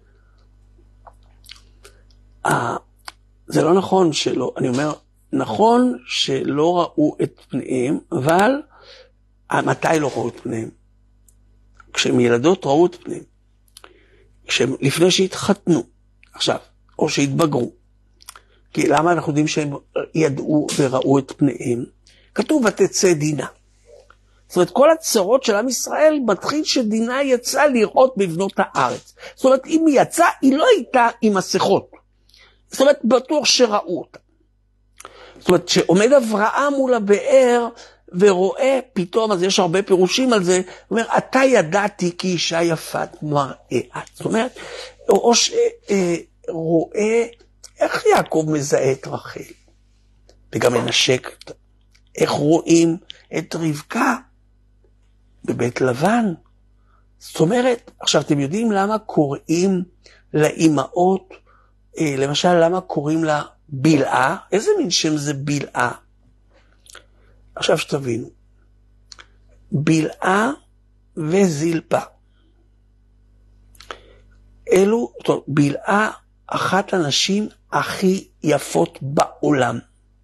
זה לא נכון שלא, אני אומר, נכון שלא ראו את פניהם, אבל מתי לא ראו את פניהם? כשהם ילדות ראו את פניהם, כשהם, לפני שהתחתנו, עכשיו, או שהתבגרו. כי למה אנחנו יודעים שהם ידעו וראו את פניהם? כתוב ותצא דינה. זאת אומרת, כל הצרות של עם ישראל מתחיל שדינה יצאה לראות בבנות הארץ. זאת אומרת, אם היא יצאה, היא לא הייתה עם מסכות. זאת אומרת, בטוח שראו אותה. זאת אומרת, שעומד אברהם מול הבאר ורואה פתאום, אז יש הרבה פירושים על זה, הוא אומר, אתה ידעתי כי אישה יפת מראה. זאת אומרת, או שרואה, איך יעקב מזהה את רחל? וגם מנשק אותה. איך רואים את רבקה בבית לבן? זאת אומרת, עכשיו אתם יודעים למה קוראים לאימהות, למשל למה קוראים לה בלעה? איזה מין שם זה בלעה? עכשיו שתבינו, בלעה וזלפה. אלו, טוב, בלעה אחת הנשים הכי יפות בעולם.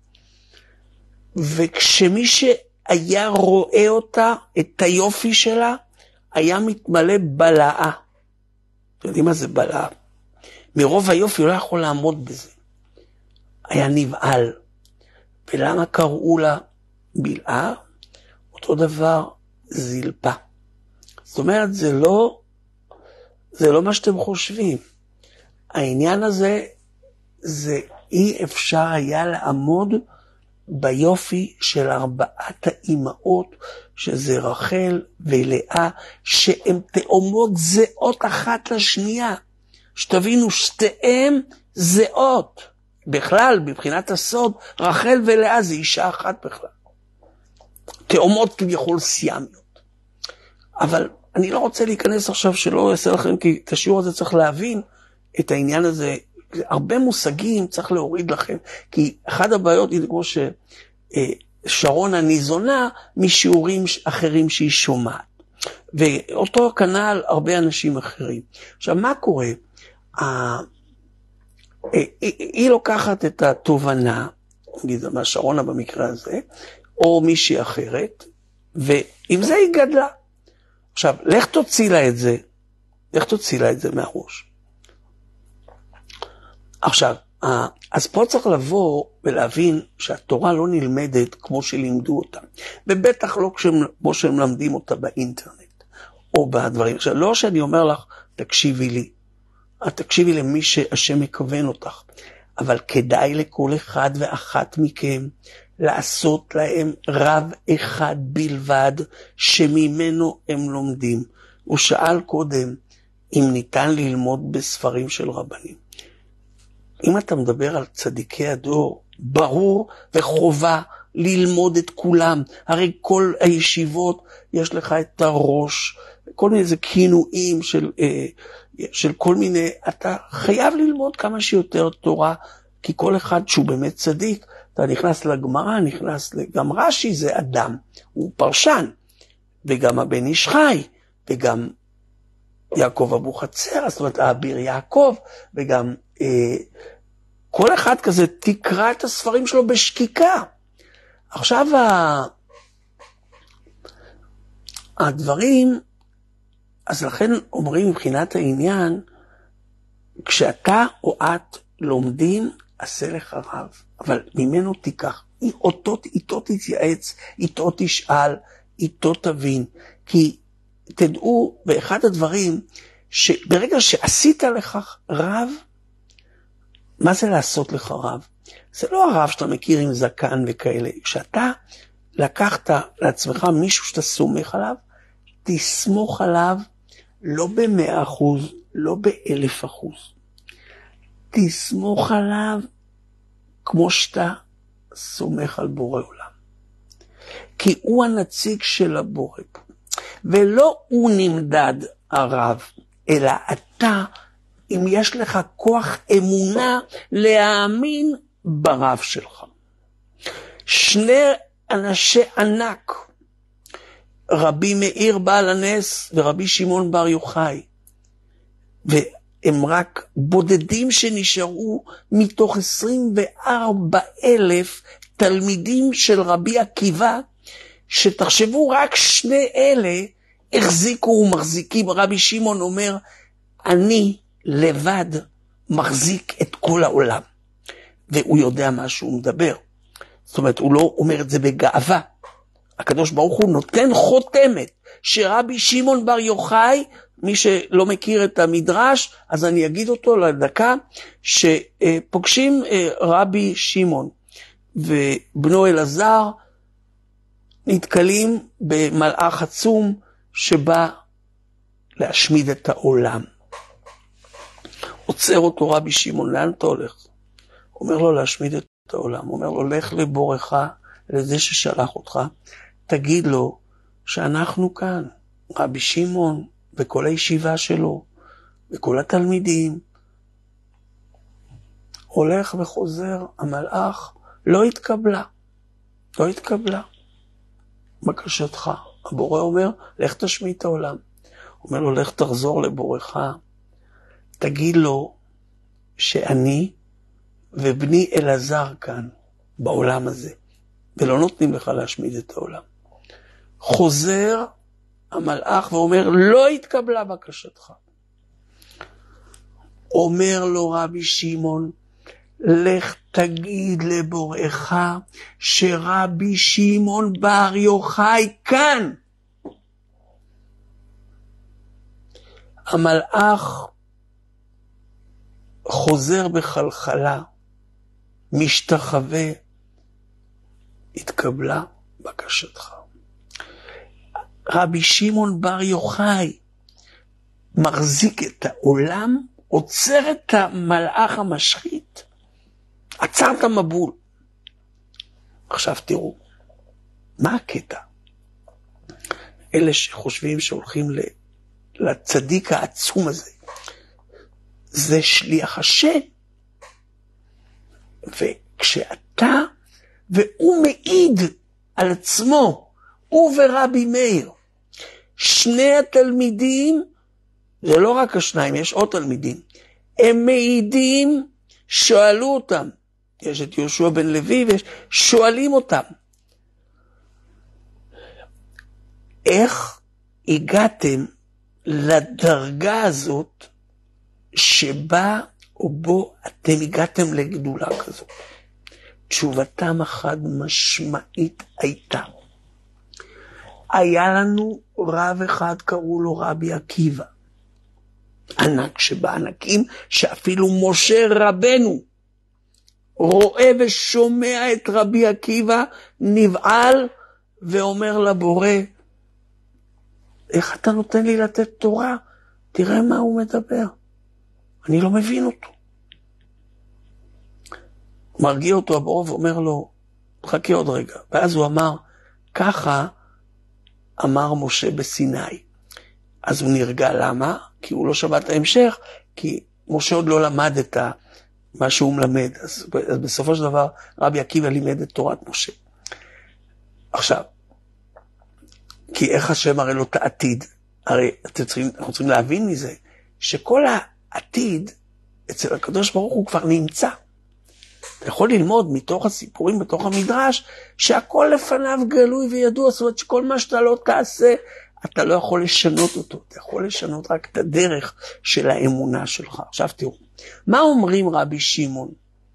וכשמי שהיה רואה אותה, את היופי שלה, היה מתמלא בלעה. אתם יודעים מה זה בלעה? מרוב היופי הוא לא יכול לעמוד בזה. היה נבעל. ולמה קראו לה בלעה? אותו דבר זלפה. זאת אומרת, זה לא, זה לא מה שאתם חושבים. העניין הזה, זה אי אפשר היה לעמוד ביופי של ארבעת האימהות, שזה רחל ולאה, שהן תאומות זהות אחת לשנייה. שתבינו, שתיהן זהות. בכלל, מבחינת הסוד, רחל ולאה זה אישה אחת בכלל. תאומות כביכול סיאמיות. אבל אני לא רוצה להיכנס עכשיו שלא אעשה לכם, כי את השיעור הזה צריך להבין את העניין הזה. הרבה מושגים צריך להוריד לכם, כי אחד הבעיות היא כמו ששרון הניזונה משיעורים אחרים שהיא שומעת. ואותו כנ"ל הרבה אנשים אחרים. עכשיו, מה קורה? היא לוקחת את התובנה, נגיד מה שרונה במקרה הזה, או מישהי אחרת, ועם זה היא גדלה. עכשיו, לך תוציא לה את זה, לך תוציא לה את זה מהראש. עכשיו, אז פה צריך לבוא ולהבין שהתורה לא נלמדת כמו שלימדו אותה, ובטח לא כמו שהם למדים אותה באינטרנט, או בדברים. עכשיו, לא שאני אומר לך, תקשיבי לי, תקשיבי למי שהשם מכוון אותך, אבל כדאי לכל אחד ואחת מכם לעשות להם רב אחד בלבד שממנו הם לומדים. הוא שאל קודם אם ניתן ללמוד בספרים של רבנים. אם אתה מדבר על צדיקי הדור, ברור וחובה ללמוד את כולם. הרי כל הישיבות יש לך את הראש, כל מיני זה כינויים של, של כל מיני, אתה חייב ללמוד כמה שיותר תורה, כי כל אחד שהוא באמת צדיק, אתה נכנס לגמרא, נכנס גם רש"י, זה אדם, הוא פרשן, וגם הבן איש חי, וגם יעקב אבוחצירא, זאת אומרת, האביר יעקב, וגם אה, כל אחד כזה תקרא את הספרים שלו בשקיקה. עכשיו ה... הדברים, אז לכן אומרים מבחינת העניין, כשאתה או את לומדים, עשה לך רב, אבל ממנו תיקח, אותו, איתו תתייעץ, איתו תשאל, איתו תבין, כי תדעו, באחד הדברים, שברגע שעשית לך רב, מה זה לעשות לך רב? זה לא הרב שאתה מכיר עם זקן וכאלה, כשאתה לקחת לעצמך מישהו שאתה סומך עליו, תסמוך עליו לא במאה אחוז, לא באלף אחוז. תסמוך עליו כמו שאתה סומך על בורא עולם. כי הוא הנציג של הבורא. ולא הוא נמדד הרב, אלא אתה, אם יש לך כוח אמונה להאמין ברב שלך. שני אנשי ענק, רבי מאיר בעל הנס ורבי שמעון בר יוחאי, והם רק בודדים שנשארו מתוך עשרים וארבע אלף תלמידים של רבי עקיבא, שתחשבו רק שני אלה החזיקו ומחזיקים. רבי שמעון אומר, אני לבד מחזיק את כל העולם. והוא יודע מה שהוא מדבר. זאת אומרת, הוא לא אומר את זה בגאווה. הקדוש ברוך הוא נותן חותמת, שרבי שמעון בר יוחאי, מי שלא מכיר את המדרש, אז אני אגיד אותו לדקה, שפוגשים רבי שמעון ובנו אלעזר, נתקלים במלאך עצום שבא להשמיד את העולם. עוצר אותו רבי שמעון, לאן אתה הולך? אומר לו להשמיד את העולם. אומר לו, לך לבורך, לזה ששלח אותך, תגיד לו שאנחנו כאן, רבי שמעון וכל הישיבה שלו, וכל התלמידים, הולך וחוזר, המלאך לא התקבלה, לא התקבלה. בקשתך. הבורא אומר, לך תשמיד את העולם. אומר לו, לך תחזור לבורך, תגיד לו שאני ובני אלעזר כאן, בעולם הזה, ולא נותנים לך להשמיד את העולם. חוזר המלאך ואומר, לא התקבלה בקשתך. אומר לו רבי שמעון, לך תגיד לבורך שרבי שמעון בר יוחאי כאן. המלאך חוזר בחלחלה, משתחווה, התקבלה בקשתך. רבי שמעון בר יוחאי מחזיק את העולם, עוצר את המלאך המשחית, עצר את המבול. עכשיו תראו, מה הקטע? אלה שחושבים שהולכים לצדיק העצום הזה, זה שליח השם. וכשאתה, והוא מעיד על עצמו, הוא ורבי מאיר, שני התלמידים, זה לא רק השניים, יש עוד תלמידים, הם מעידים, שואלו אותם, יש את יהושע בן לוי, ושואלים אותם, איך הגעתם לדרגה הזאת, שבה או בו אתם הגעתם לגדולה כזאת? תשובתם החד משמעית הייתה, היה לנו רב אחד, קראו לו רבי עקיבא, ענק שבענקים, שאפילו משה רבנו רואה ושומע את רבי עקיבא, נבעל ואומר לבורא, איך אתה נותן לי לתת תורה? תראה מה הוא מדבר, אני לא מבין אותו. מרגיע אותו הבורא ואומר לו, חכה עוד רגע. ואז הוא אמר, ככה אמר משה בסיני. אז הוא נרגע, למה? כי הוא לא שמע את ההמשך, כי משה עוד לא למד את מה שהוא מלמד. אז, אז בסופו של דבר רבי עקיבא לימד את תורת משה. עכשיו, כי איך השם הרי לא את העתיד? הרי אתם צריכים, אנחנו צריכים להבין מזה, שכל העתיד אצל הקדוש ברוך הוא כבר נמצא. אתה יכול ללמוד מתוך הסיפורים, בתוך המדרש, שהכל לפניו גלוי וידוע, זאת אומרת שכל מה שאתה לא תעשה, אתה לא יכול לשנות אותו, אתה יכול לשנות רק את הדרך של האמונה שלך. עכשיו תראו, מה אומרים רבי שמעון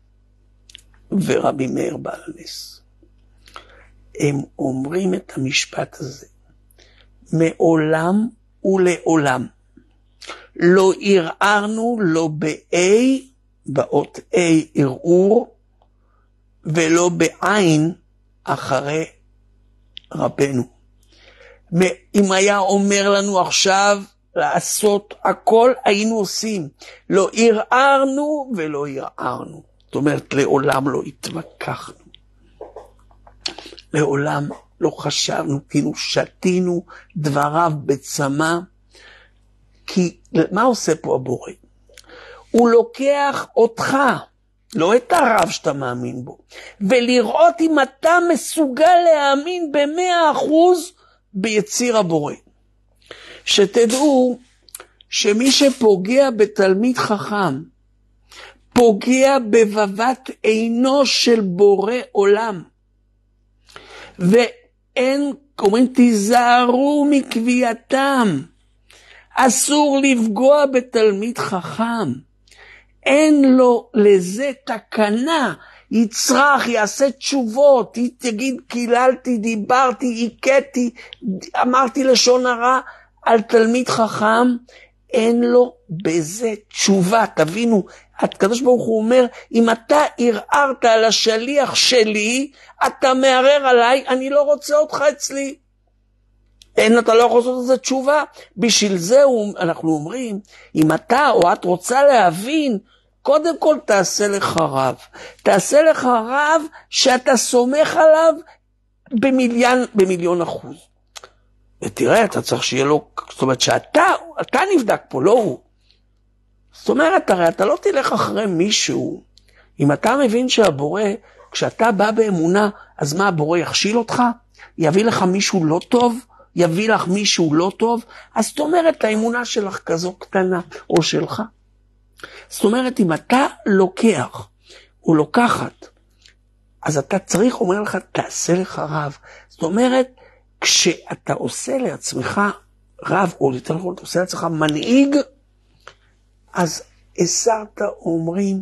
ורבי מאיר בעל הנס? הם אומרים את המשפט הזה, מעולם ולעולם, לא ערערנו לא באי, באות A ערעור, ולא בעין אחרי רבנו. אם היה אומר לנו עכשיו לעשות הכל, היינו עושים. לא ערערנו ולא ערערנו. זאת אומרת, לעולם לא התווכחנו. לעולם לא חשבנו, כאילו שתינו דבריו בצמא. כי מה עושה פה הבורא? הוא לוקח אותך, לא את הרב שאתה מאמין בו, ולראות אם אתה מסוגל להאמין במאה אחוז ביציר הבורא. שתדעו שמי שפוגע בתלמיד חכם, פוגע בבבת עינו של בורא עולם. ואין, אומרים, תיזהרו מקביעתם. אסור לפגוע בתלמיד חכם. אין לו לזה תקנה, יצרח, יעשה תשובות, תגיד קיללתי, דיברתי, הכיתי, אמרתי לשון הרע על תלמיד חכם, אין לו בזה תשובה. תבינו, הקדוש ברוך הוא אומר, אם אתה ערערת על השליח שלי, אתה מערער עליי, אני לא רוצה אותך אצלי. אין, אתה לא יכול לעשות את זה תשובה. בשביל זה אנחנו אומרים, אם אתה או את רוצה להבין, קודם כל תעשה לך רב. תעשה לך רב שאתה סומך עליו במיליון, במיליון אחוז. ותראה, אתה צריך שיהיה לו, זאת אומרת שאתה, אתה נבדק פה, לא הוא. זאת אומרת, הרי אתה לא תלך אחרי מישהו. אם אתה מבין שהבורא, כשאתה בא באמונה, אז מה, הבורא יכשיל אותך? יביא לך מישהו לא טוב? יביא לך מישהו לא טוב? אז זאת אומרת, האמונה שלך כזו קטנה, או שלך. זאת אומרת, אם אתה לוקח, או לוקחת, אז אתה צריך, אומר לך, תעשה לך רב. זאת אומרת, כשאתה עושה לעצמך רב, או יותר נכון, אתה עושה לעצמך מנהיג, אז הסרת, אומרים,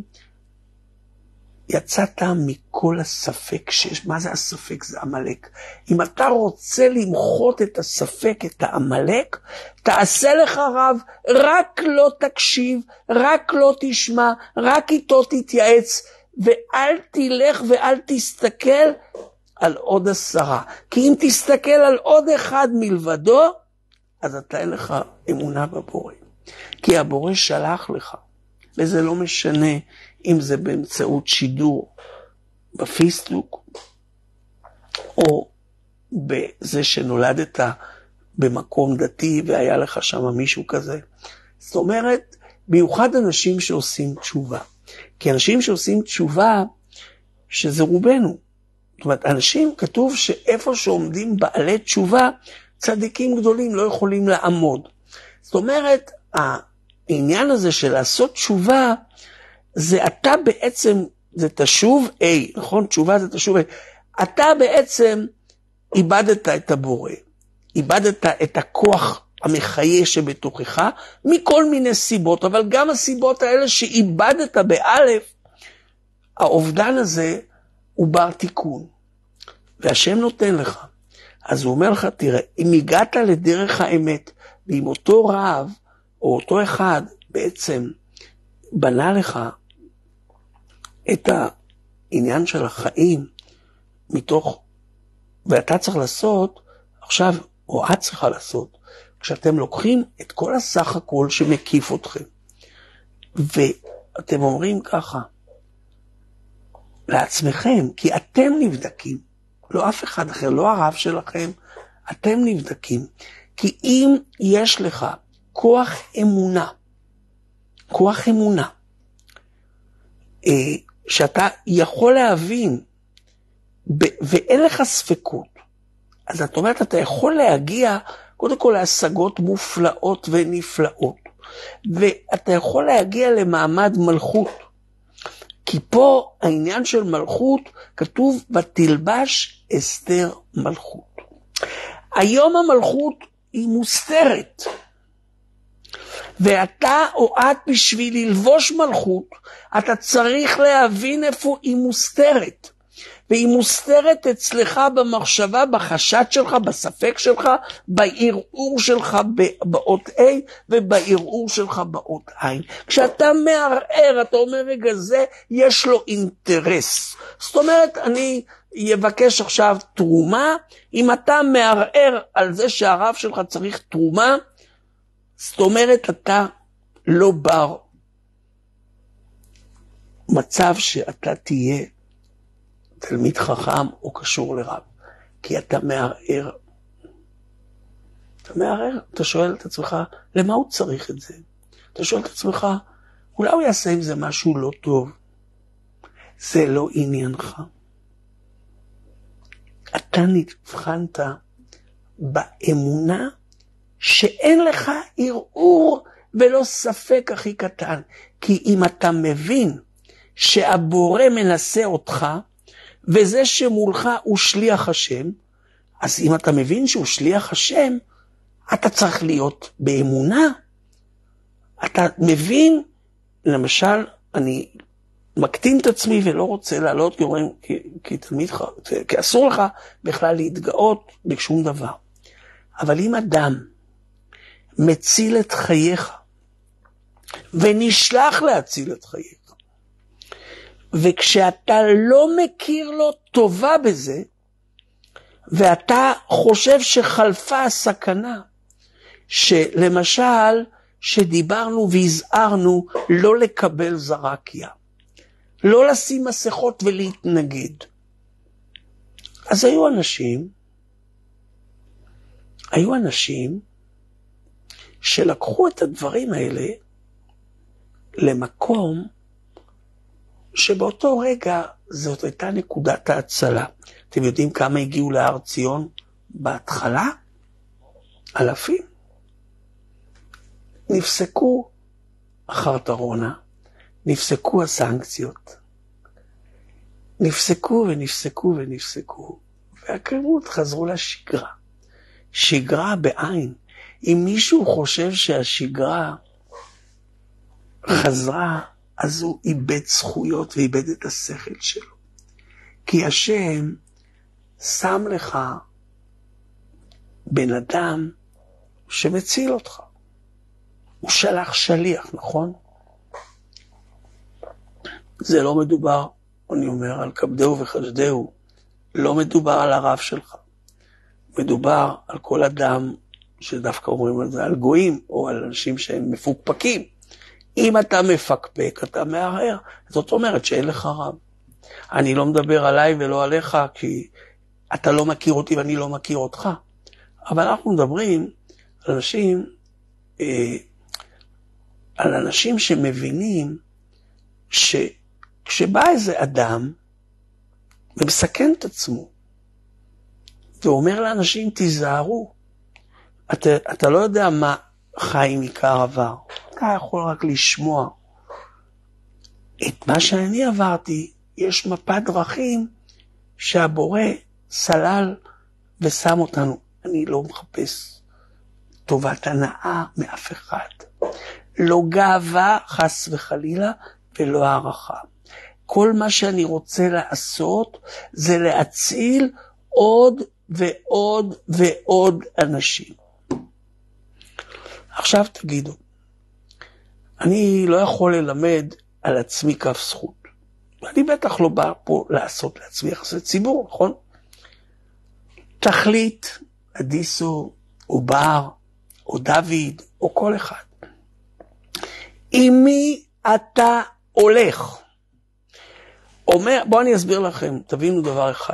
יצאת מכל הספק שיש. מה זה הספק? זה עמלק. אם אתה רוצה למחות את הספק, את העמלק, תעשה לך רב, רק לא תקשיב, רק לא תשמע, רק איתו תתייעץ, ואל תלך ואל תסתכל על עוד עשרה. כי אם תסתכל על עוד אחד מלבדו, אז אתה אין לך אמונה בבורא. כי הבורא שלח לך, וזה לא משנה אם זה באמצעות שידור בפייסבוק, או בזה שנולדת במקום דתי והיה לך שם מישהו כזה. זאת אומרת, ביוחד אנשים שעושים תשובה. כי אנשים שעושים תשובה, שזה רובנו. זאת אומרת, אנשים, כתוב שאיפה שעומדים בעלי תשובה, צדיקים גדולים לא יכולים לעמוד. זאת אומרת, העניין הזה של לעשות תשובה, זה אתה בעצם, זה תשוב A, נכון? תשובה זה תשוב A. אתה בעצם איבדת את הבורא, איבדת את הכוח המחיה שבתוכך, מכל מיני סיבות, אבל גם הסיבות האלה שאיבדת באלף, האובדן הזה הוא בר תיקון, והשם נותן לך. אז הוא אומר לך, תראה, אם הגעת לדרך האמת, ואם אותו רב, או אותו אחד, בעצם בנה לך את העניין של החיים, מתוך, ואתה צריך לעשות, עכשיו, או את צריכה לעשות, כשאתם לוקחים את כל הסך הכל שמקיף אתכם, ואתם אומרים ככה, לעצמכם, כי אתם נבדקים, לא אף אחד אחר, לא הרב שלכם, אתם נבדקים, כי אם יש לך כוח אמונה, כוח אמונה, שאתה יכול להבין, ואין לך ספקות, אז את אומרת, אתה יכול להגיע, קודם כל להשגות מופלאות ונפלאות, ואתה יכול להגיע למעמד מלכות, כי פה העניין של מלכות, כתוב בתלבש אסתר מלכות. היום המלכות היא מוסתרת, ואתה או את בשביל ללבוש מלכות, אתה צריך להבין איפה היא מוסתרת. והיא מוסתרת אצלך במחשבה, בחשד שלך, בספק שלך, בערעור שלך באות A ובערעור שלך באות I. כשאתה מערער, אתה אומר רגע זה, יש לו אינטרס. זאת אומרת, אני יבקש עכשיו תרומה, אם אתה מערער על זה שהרב שלך צריך תרומה, זאת אומרת, אתה לא בר מצב שאתה תהיה תלמיד חכם או קשור לרב, כי אתה מערער. אתה מערער, אתה שואל את עצמך, למה הוא צריך את זה? אתה שואל את עצמך, אולי הוא יעשה עם זה משהו לא טוב. זה לא עניינך. אתה נבחנת באמונה שאין לך ערעור ולא ספק הכי קטן. כי אם אתה מבין שהבורא מנסה אותך, וזה שמולך הוא שליח השם, אז אם אתה מבין שהוא שליח השם, אתה צריך להיות באמונה. אתה מבין, למשל, אני מקטין את עצמי ולא רוצה לעלות גורם כתלמיד, כי אסור לך בכלל להתגאות בשום דבר. אבל אם אדם מציל את חייך, ונשלח להציל את חייך, וכשאתה לא מכיר לו טובה בזה, ואתה חושב שחלפה הסכנה, שלמשל, שדיברנו והזהרנו לא לקבל זרקיה, לא לשים מסכות ולהתנגד. אז היו אנשים, היו אנשים שלקחו את הדברים האלה למקום שבאותו רגע זאת הייתה נקודת ההצלה. אתם יודעים כמה הגיעו להר ציון בהתחלה? אלפים. נפסקו החרטרונה, נפסקו הסנקציות, נפסקו ונפסקו ונפסקו, והקרבות חזרו לשגרה. שגרה בעין. אם מישהו חושב שהשגרה חזרה, אז הוא איבד זכויות ואיבד את השכל שלו. כי השם שם לך בן אדם שמציל אותך. הוא שלח שליח, נכון? זה לא מדובר, אני אומר, על כבדהו וחשדהו. לא מדובר על הרב שלך. מדובר על כל אדם שדווקא אומרים על זה, על גויים או על אנשים שהם מפוקפקים. אם אתה מפקפק, אתה מערער. זאת אומרת שאין לך רב. אני לא מדבר עליי ולא עליך, כי אתה לא מכיר אותי ואני לא מכיר אותך. אבל אנחנו מדברים על אנשים, אה, על אנשים שמבינים שכשבא איזה אדם ומסכן את עצמו, ואומר לאנשים תיזהרו, אתה, אתה לא יודע מה חיים עיקר עבר, אתה יכול רק לשמוע. את מה שאני עברתי, יש מפת דרכים שהבורא סלל ושם אותנו. אני לא מחפש טובת הנאה מאף אחד. לא גאווה חס וחלילה ולא הערכה. כל מה שאני רוצה לעשות זה להציל עוד ועוד ועוד אנשים. עכשיו תגידו, אני לא יכול ללמד על עצמי כף זכות. אני בטח לא בא פה לעשות לעצמי יחסי ציבור, נכון? תחליט, אדיסו, או בר, או דוד, או כל אחד. עם מי אתה הולך? אומר, בואו אני אסביר לכם, תבינו דבר אחד.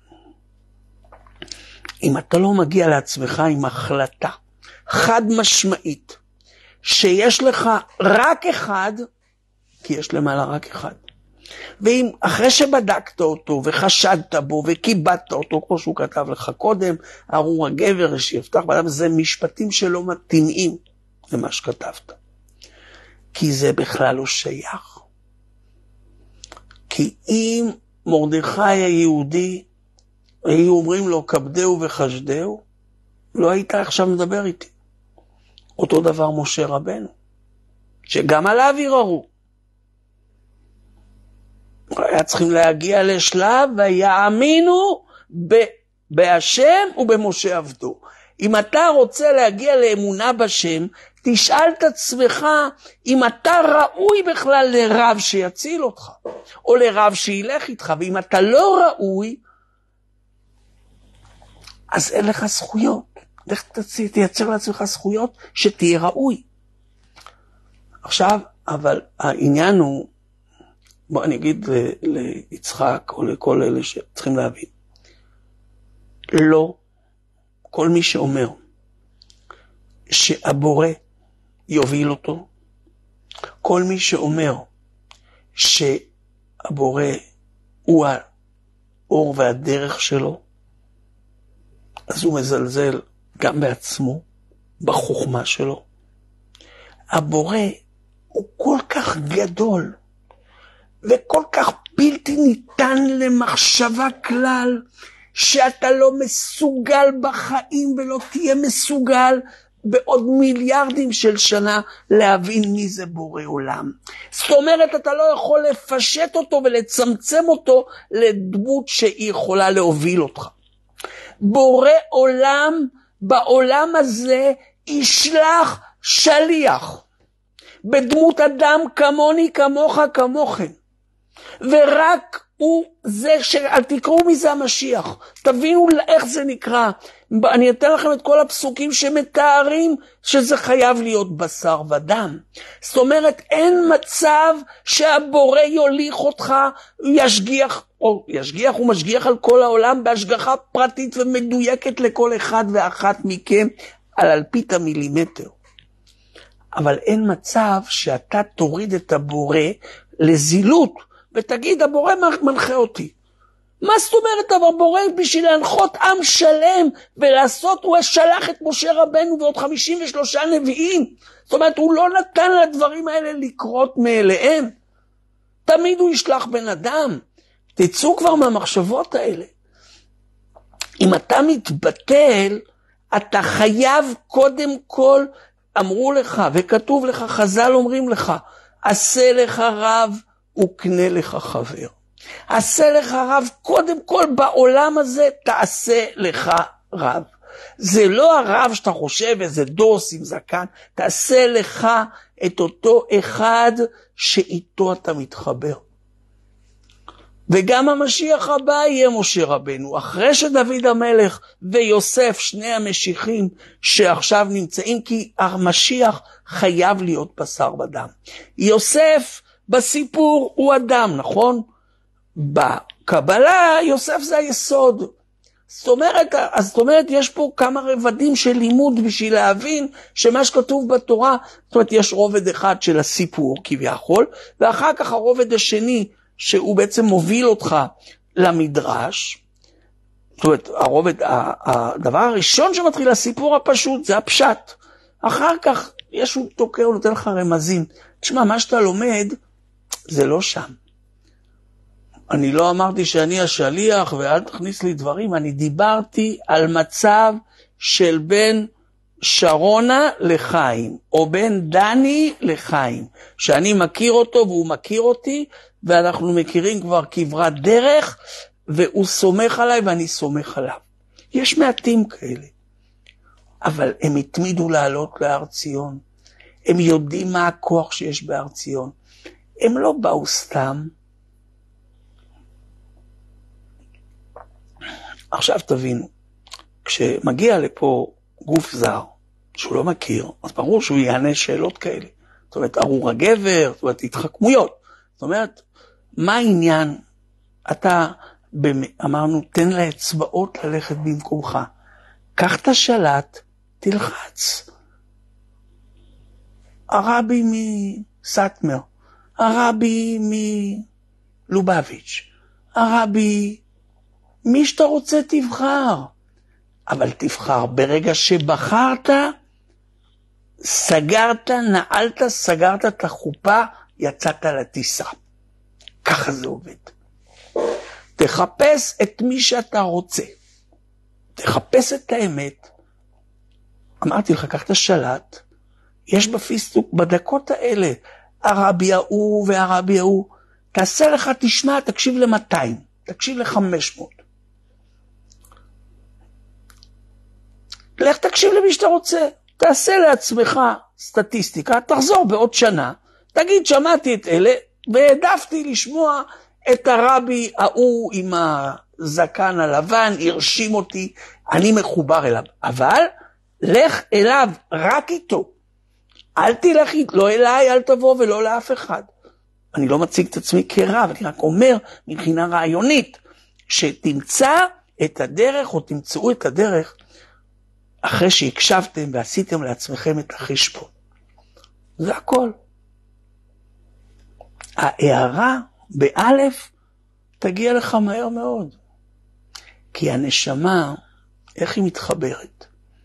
אם אתה לא מגיע לעצמך עם החלטה חד משמעית, שיש לך רק אחד, כי יש למעלה רק אחד, ואם אחרי שבדקת אותו וחשדת בו וקיבדת אותו, כמו שהוא כתב לך קודם, ארור הגבר שיפתח באדם, זה משפטים שלא מתאימים למה שכתבת. כי זה בכלל לא שייך. כי אם מרדכי היהודי, היו אומרים לו כבדהו וחשדהו, לא היית עכשיו מדבר איתי. אותו דבר משה רבנו, שגם עליו ירערו. היה צריכים להגיע לשלב ויאמינו בהשם ובמשה עבדו. אם אתה רוצה להגיע לאמונה בשם, תשאל את עצמך אם אתה ראוי בכלל לרב שיציל אותך, או לרב שילך איתך, ואם אתה לא ראוי, אז אין לך זכויות. לך תייצר לעצמך זכויות שתהיה ראוי. עכשיו, אבל העניין הוא, בוא אני אגיד ליצחק או לכל אלה שצריכים להבין. לא, כל מי שאומר שהבורא יוביל אותו, כל מי שאומר שהבורא הוא האור והדרך שלו, אז הוא מזלזל גם בעצמו, בחוכמה שלו. הבורא הוא כל כך גדול, וכל כך בלתי ניתן למחשבה כלל, שאתה לא מסוגל בחיים ולא תהיה מסוגל בעוד מיליארדים של שנה להבין מי זה בורא עולם. זאת אומרת, אתה לא יכול לפשט אותו ולצמצם אותו לדמות שהיא יכולה להוביל אותך. בורא עולם בעולם הזה ישלח שליח, בדמות אדם כמוני, כמוך, כמוכם. ורק הוא זה, אל תקראו מזה המשיח. תבינו איך זה נקרא. אני אתן לכם את כל הפסוקים שמתארים שזה חייב להיות בשר ודם. זאת אומרת, אין מצב שהבורא יוליך אותך, ישגיח, או ישגיח ומשגיח על כל העולם, בהשגחה פרטית ומדויקת לכל אחד ואחת מכם, על אלפית המילימטר. אבל אין מצב שאתה תוריד את הבורא לזילות, ותגיד, הבורא מנחה אותי. מה זאת אומרת, אבל בורא בשביל להנחות עם שלם, ולעשות, הוא שלח את משה רבנו ועוד חמישים ושלושה נביאים. זאת אומרת, הוא לא נתן לדברים האלה לקרות מאליהם. תמיד הוא ישלח בן אדם. תצאו כבר מהמחשבות האלה. אם אתה מתבטל, אתה חייב קודם כל, אמרו לך, וכתוב לך, חז"ל אומרים לך, עשה לך רב, וקנה לך חבר. עשה לך רב, קודם כל בעולם הזה תעשה לך רב. זה לא הרב שאתה חושב איזה דוס עם זקן, תעשה לך את אותו אחד שאיתו אתה מתחבר. וגם המשיח הבא יהיה משה רבנו, אחרי שדוד המלך ויוסף, שני המשיחים שעכשיו נמצאים, כי המשיח חייב להיות בשר ודם. יוסף בסיפור הוא אדם, נכון? בקבלה יוסף זה היסוד. זאת אומרת, אז זאת אומרת, יש פה כמה רבדים של לימוד בשביל להבין שמה שכתוב בתורה, זאת אומרת, יש רובד אחד של הסיפור כביכול, ואחר כך הרובד השני, שהוא בעצם מוביל אותך למדרש. זאת אומרת, הרובד, הדבר הראשון שמתחיל הסיפור הפשוט, זה הפשט. אחר כך, יש הוא תוקע, הוא נותן לך רמזים. תשמע, מה שאתה לומד, זה לא שם. אני לא אמרתי שאני השליח, ואל תכניס לי דברים, אני דיברתי על מצב של בין שרונה לחיים, או בין דני לחיים, שאני מכיר אותו והוא מכיר אותי, ואנחנו מכירים כבר כברת דרך, והוא סומך עליי ואני סומך עליו. יש מעטים כאלה, אבל הם התמידו לעלות להר ציון, הם יודעים מה הכוח שיש בהר ציון, הם לא באו סתם. עכשיו תבינו, כשמגיע לפה גוף זר, שהוא לא מכיר, אז ברור שהוא יענה שאלות כאלה. זאת אומרת, ארור הגבר, זאת אומרת, התחכמויות. זאת אומרת, מה העניין? אתה, אמרנו, תן לאצבעות ללכת במקומך. קח את השלט, תלחץ. הרבי מסטמר, הרבי מלובביץ', הרבי, מי שאתה רוצה תבחר. אבל תבחר, ברגע שבחרת, סגרת, נעלת, סגרת את החופה, יצאת לטיסה. ככה זה עובד. תחפש את מי שאתה רוצה. תחפש את האמת. אמרתי לך, קח את השלט. יש בפיסטוק, בדקות האלה, הרבי ההוא והרבי ההוא. תעשה לך, תשמע, תקשיב ל-מאתיים, תקשיב ל-חמש מאות. לך תקשיב למי שאתה רוצה. תעשה לעצמך סטטיסטיקה, תחזור בעוד שנה, תגיד, שמעתי את אלה, והעדפתי לשמוע את הרבי ההוא עם הזקן הלבן, הרשים אותי, אני מחובר אליו. אבל לך אליו, רק איתו. אל תלך, לא אליי, אל תבוא ולא לאף אחד. אני לא מציג את עצמי כרב, אני רק אומר מבחינה רעיונית, שתמצא את הדרך, או תמצאו את הדרך, אחרי שהקשבתם ועשיתם לעצמכם את החשבון. זה הכל. ההערה באלף תגיע לך מהר מאוד. כי הנשמה, איך היא מתחברת?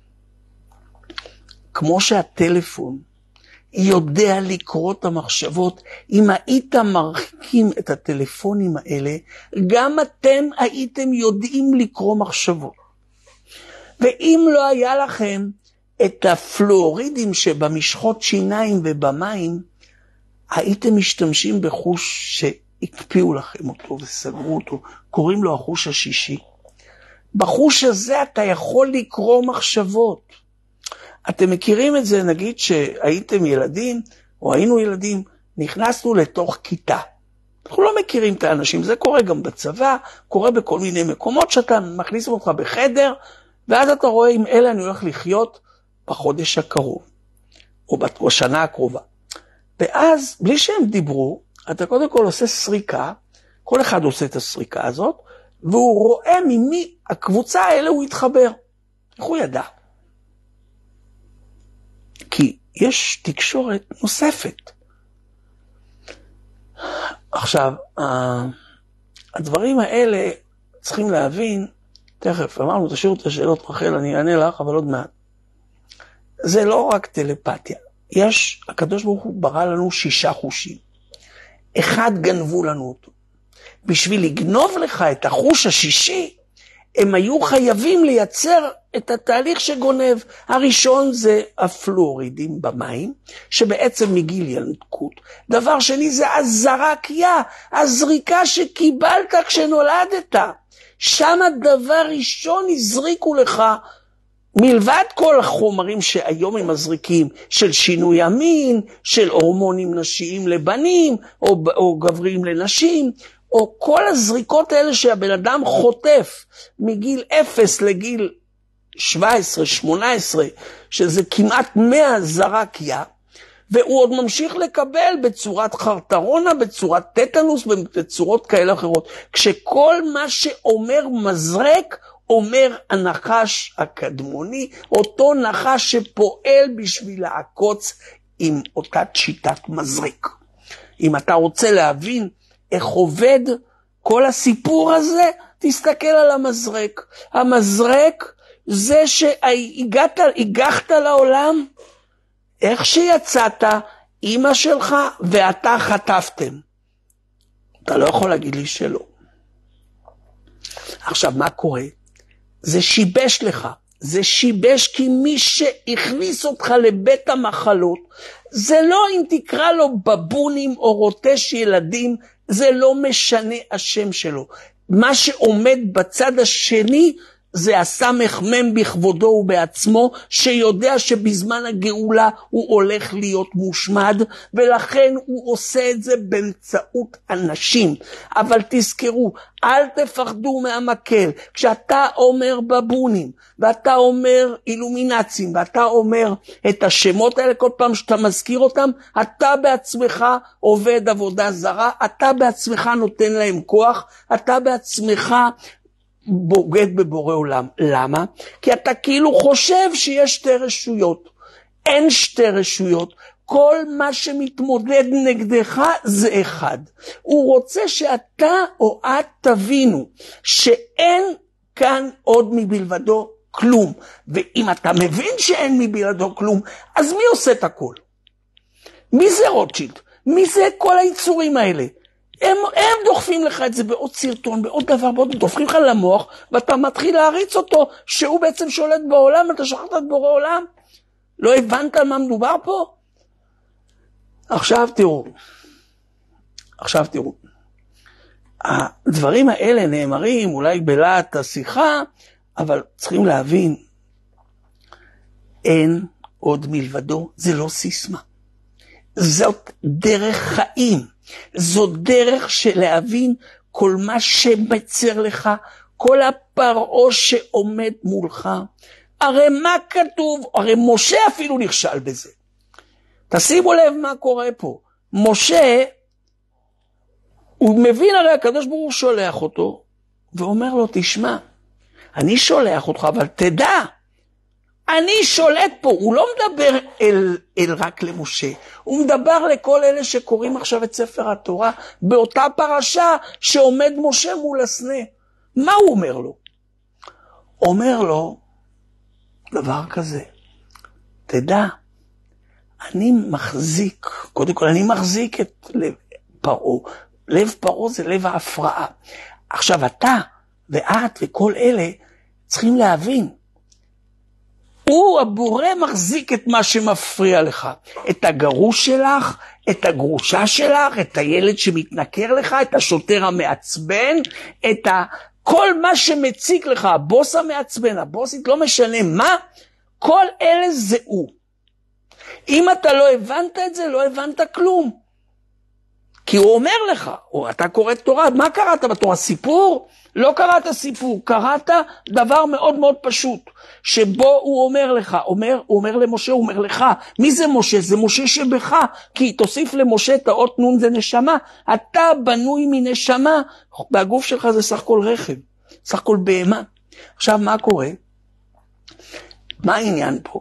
כמו שהטלפון יודע לקרוא את המחשבות, אם היית מרחיקים את הטלפונים האלה, גם אתם הייתם יודעים לקרוא מחשבות. ואם לא היה לכם את הפלואורידים שבמשחות שיניים ובמים, הייתם משתמשים בחוש שהקפיאו לכם אותו וסגרו אותו, קוראים לו החוש השישי. בחוש הזה אתה יכול לקרוא מחשבות. אתם מכירים את זה, נגיד שהייתם ילדים, או היינו ילדים, נכנסנו לתוך כיתה. אנחנו לא מכירים את האנשים, זה קורה גם בצבא, קורה בכל מיני מקומות שאתה מכניס אותך בחדר, ואז אתה רואה אם אלה אני הולך לחיות בחודש הקרוב, או בשנה הקרובה. ואז, בלי שהם דיברו, אתה קודם כל עושה סריקה, כל אחד עושה את הסריקה הזאת, והוא רואה ממי הקבוצה האלה הוא יתחבר. איך הוא ידע? כי יש תקשורת נוספת. עכשיו, הדברים האלה צריכים להבין, תכף, אמרנו, תשאירו את השאלות רחל, אני אענה לך, אבל עוד מעט. זה לא רק טלפתיה. יש, הקדוש ברוך הוא ברא לנו שישה חושים. אחד גנבו לנו אותו. בשביל לגנוב לך את החוש השישי, הם היו חייבים לייצר את התהליך שגונב. הראשון זה הפלואורידים במים, שבעצם מגיל ינקות. דבר שני זה הזרקיה, הזריקה שקיבלת כשנולדת. שם הדבר ראשון הזריקו לך, מלבד כל החומרים שהיום הם מזריקים, של שינוי המין, של הורמונים נשיים לבנים, או, או גבריים לנשים, או כל הזריקות האלה שהבן אדם חוטף מגיל אפס לגיל שבע עשרה שמונה עשרה, שזה כמעט מאה זרקיה, והוא עוד ממשיך לקבל בצורת חרטרונה, בצורת טטנוס, בצורות כאלה אחרות. כשכל מה שאומר מזרק, אומר הנחש הקדמוני, אותו נחש שפועל בשביל לעקוץ עם אותה שיטת מזרק. אם אתה רוצה להבין איך עובד כל הסיפור הזה, תסתכל על המזרק. המזרק זה שהגעת, הגחת לעולם, איך שיצאת, אמא שלך ואתה חטפתם. אתה לא יכול להגיד לי שלא. עכשיו, מה קורה? זה שיבש לך. זה שיבש כי מי שהכניס אותך לבית המחלות, זה לא אם תקרא לו בבונים או רוטש ילדים, זה לא משנה השם שלו. מה שעומד בצד השני, זה הסמך מם בכבודו ובעצמו, שיודע שבזמן הגאולה הוא הולך להיות מושמד, ולכן הוא עושה את זה באמצעות אנשים. אבל תזכרו, אל תפחדו מהמקל. כשאתה אומר בבונים, ואתה אומר אילומינצים, ואתה אומר את השמות האלה, כל פעם שאתה מזכיר אותם, אתה בעצמך עובד עבודה זרה, אתה בעצמך נותן להם כוח, אתה בעצמך בוגד בבורא עולם. למה? כי אתה כאילו חושב שיש שתי רשויות. אין שתי רשויות. כל מה שמתמודד נגדך זה אחד. הוא רוצה שאתה או את תבינו שאין כאן עוד מבלבדו כלום. ואם אתה מבין שאין מבלבדו כלום, אז מי עושה את הכל? מי זה רוטשילד? מי זה כל היצורים האלה? הם, הם דוחפים לך את זה בעוד סרטון, בעוד דבר, בעוד דוחפים לך למוח, ואתה מתחיל להריץ אותו, שהוא בעצם שולט בעולם, אתה שכחת את בורא עולם. לא הבנת על מה מדובר פה? עכשיו תראו, עכשיו תראו, הדברים האלה נאמרים אולי בלהט השיחה, אבל צריכים להבין, אין עוד מלבדו, זה לא סיסמה. זאת דרך חיים. זו דרך של להבין כל מה שמצר לך, כל הפרעה שעומד מולך. הרי מה כתוב? הרי משה אפילו נכשל בזה. תשימו לב מה קורה פה. משה, הוא מבין הרי הקדוש ברוך הוא שולח אותו, ואומר לו, תשמע, אני שולח אותך, אבל תדע, אני שולט פה. הוא לא מדבר אל, אל רק למשה, הוא מדבר לכל אלה שקוראים עכשיו את ספר התורה, באותה פרשה שעומד משה מול הסנה. מה הוא אומר לו? אומר לו דבר כזה, תדע, אני מחזיק, קודם כל אני מחזיק את לב פרעה. לב פרעה זה לב ההפרעה. עכשיו אתה ואת וכל אלה צריכים להבין, הוא הבורא מחזיק את מה שמפריע לך, את הגרוש שלך, את הגרושה שלך, את הילד שמתנכר לך, את השוטר המעצבן, את ה... כל מה שמציק לך, הבוס המעצבן, הבוסית, לא משנה מה, כל אלה זה הוא. אם אתה לא הבנת את זה, לא הבנת כלום. כי הוא אומר לך, או אתה קורא תורה, מה קראת בתורה? סיפור? לא קראת סיפור, קראת דבר מאוד מאוד פשוט, שבו הוא אומר לך, אומר, הוא אומר למשה, הוא אומר לך, מי זה משה? זה משה שבך, כי תוסיף למשה את האות נון זה נשמה, אתה בנוי מנשמה, והגוף שלך זה סך כל רכב, סך כל בהמה. עכשיו מה קורה? מה העניין פה?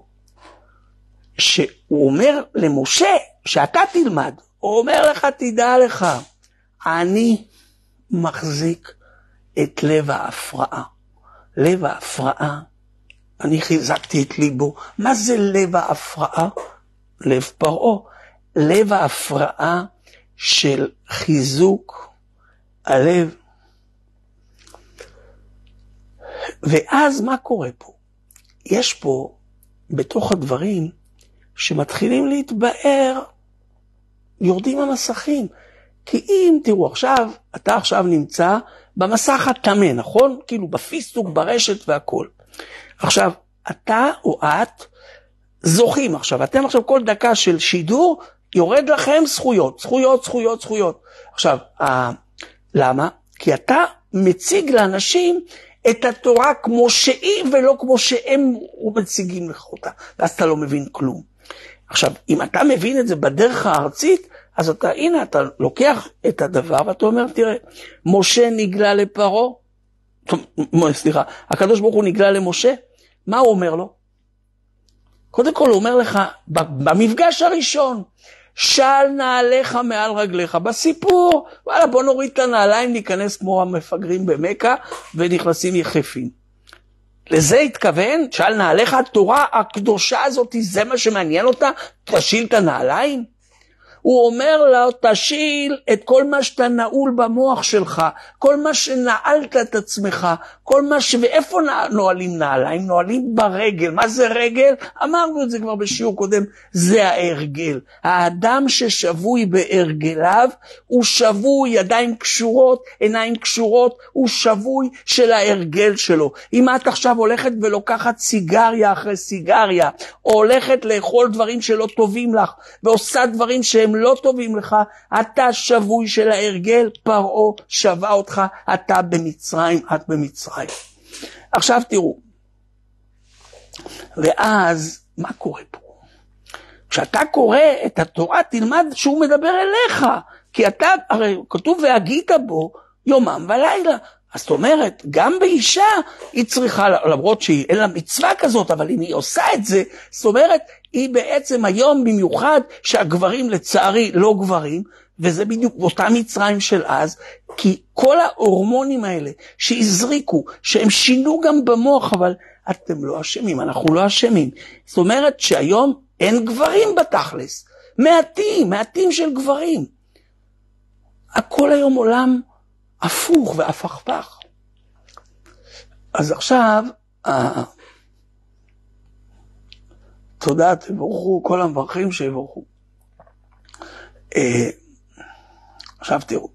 שהוא אומר למשה, שאתה תלמד, הוא אומר לך, תדע לך, אני מחזיק את לב ההפרעה. לב ההפרעה, אני חיזקתי את ליבו. מה זה לב ההפרעה? לב פרעה. לב ההפרעה של חיזוק הלב. ואז מה קורה פה? יש פה בתוך הדברים שמתחילים להתבאר, יורדים המסכים. כי אם תראו עכשיו, אתה עכשיו נמצא במסך התמה, נכון? כאילו בפיסטוק, ברשת והכל. עכשיו, אתה או את זוכים עכשיו. אתם עכשיו כל דקה של שידור, יורד לכם זכויות, זכויות, זכויות, זכויות. עכשיו, ה... למה? כי אתה מציג לאנשים את התורה כמו שהיא, ולא כמו שהם מציגים לך אותה. ואז אתה לא מבין כלום. עכשיו, אם אתה מבין את זה בדרך הארצית, אז אתה, הנה, אתה לוקח את הדבר, ואתה אומר, תראה, משה נגלה לפרעה, סליחה, הקדוש ברוך הוא נגלה למשה, מה הוא אומר לו? קודם כל הוא אומר לך, במפגש הראשון, של נעליך מעל רגליך, בסיפור, וואלה, בוא נוריד את הנעליים, ניכנס כמו המפגרים במקה, ונכנסים יחפים. לזה התכוון, של נעליך, התורה הקדושה הזאת, זה מה שמעניין אותה, תשיל את הנעליים? הוא אומר לה, תשיל את כל מה שאתה נעול במוח שלך, כל מה שנעלת את עצמך, כל מה ש... ואיפה נועלים נעליים? נועלים ברגל. מה זה רגל? אמרנו את זה כבר בשיעור קודם, זה ההרגל. האדם ששבוי בהרגליו, הוא שבוי, ידיים קשורות, עיניים קשורות, הוא שבוי של ההרגל שלו. אם את עכשיו הולכת ולוקחת סיגריה אחרי סיגריה, או הולכת לאכול דברים שלא טובים לך, ועושה דברים שהם לא טובים לך, אתה שבוי של ההרגל, פרעה שווה אותך, אתה במצרים, את במצרים. עכשיו תראו, ואז מה קורה פה? כשאתה קורא את התורה, תלמד שהוא מדבר אליך, כי אתה, הרי כתוב והגית בו יומם ולילה. אז זאת אומרת, גם באישה היא צריכה, למרות שהיא אין לה מצווה כזאת, אבל אם היא עושה את זה, זאת אומרת, היא בעצם היום במיוחד שהגברים לצערי לא גברים, וזה בדיוק אותה מצרים של אז, כי כל ההורמונים האלה שהזריקו, שהם שינו גם במוח, אבל אתם לא אשמים, אנחנו לא אשמים. זאת אומרת שהיום אין גברים בתכלס, מעטים, מעטים של גברים. הכל היום עולם הפוך והפכפך. אז עכשיו, אה, תודה, תבורכו, כל המברכים שיבורכו. אה, עכשיו תראו.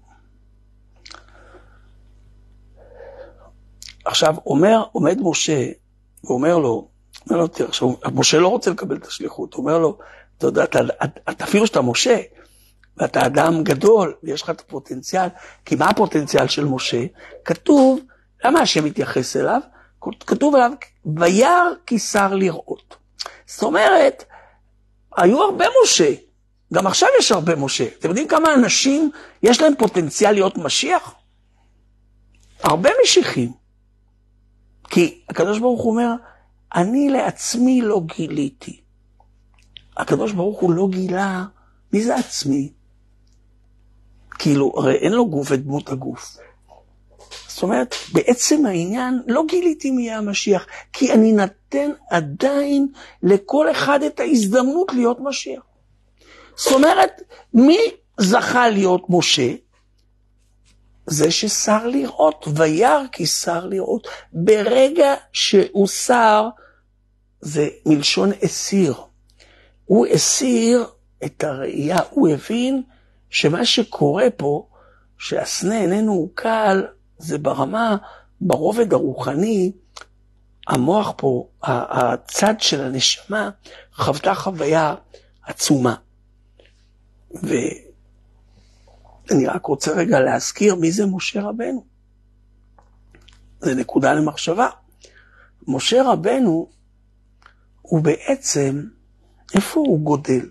עכשיו אומר, עומד משה, ואומר לו, אומר לו, תראה, עכשיו, משה לא רוצה לקבל את השליחות, הוא אומר לו, אתה יודע, אתה, אתה, אפילו שאתה משה, ואתה אדם גדול, ויש לך את הפוטנציאל, כי מה הפוטנציאל של משה? כתוב, למה השם מתייחס אליו? כתוב עליו, וירא כי שר לראות. זאת אומרת, היו הרבה משה, גם עכשיו יש הרבה משה. אתם יודעים כמה אנשים יש להם פוטנציאל להיות משיח? הרבה משיחים. כי הקדוש ברוך הוא אומר, אני לעצמי לא גיליתי. הקדוש ברוך הוא לא גילה, מי זה עצמי? כאילו, הרי אין לו גוף את דמות הגוף. זאת אומרת, בעצם העניין, לא גיליתי מי המשיח, כי אני נתן עדיין לכל אחד את ההזדמנות להיות משיח. זאת אומרת, מי זכה להיות משה? זה ששר לראות, וירא כי שר לראות. ברגע שהוא שר, זה מלשון הסיר. הוא הסיר את הראייה, הוא הבין שמה שקורה פה, שהסנה איננו קל, זה ברמה, ברובד הרוחני, המוח פה, הצד של הנשמה, חוותה חוויה עצומה. ואני רק רוצה רגע להזכיר מי זה משה רבנו. זה נקודה למחשבה. משה רבנו הוא בעצם, איפה הוא גודל?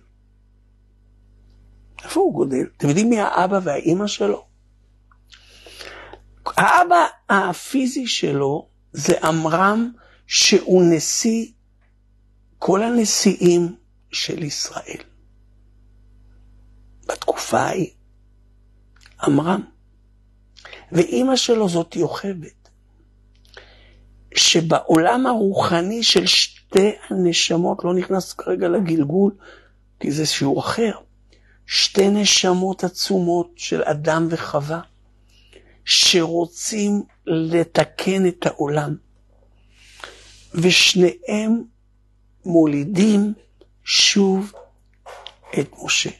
איפה הוא גודל? אתם יודעים מי האבא והאימא שלו? האבא הפיזי שלו זה עמרם, שהוא נשיא כל הנשיאים של ישראל. בתקופה ההיא, עמרם. ואימא שלו זאת יוכבד. שבעולם הרוחני של שתי הנשמות, לא נכנס כרגע לגלגול, כי זה שיעור אחר, שתי נשמות עצומות של אדם וחווה, שרוצים לתקן את העולם, ושניהם מולידים שוב את משה.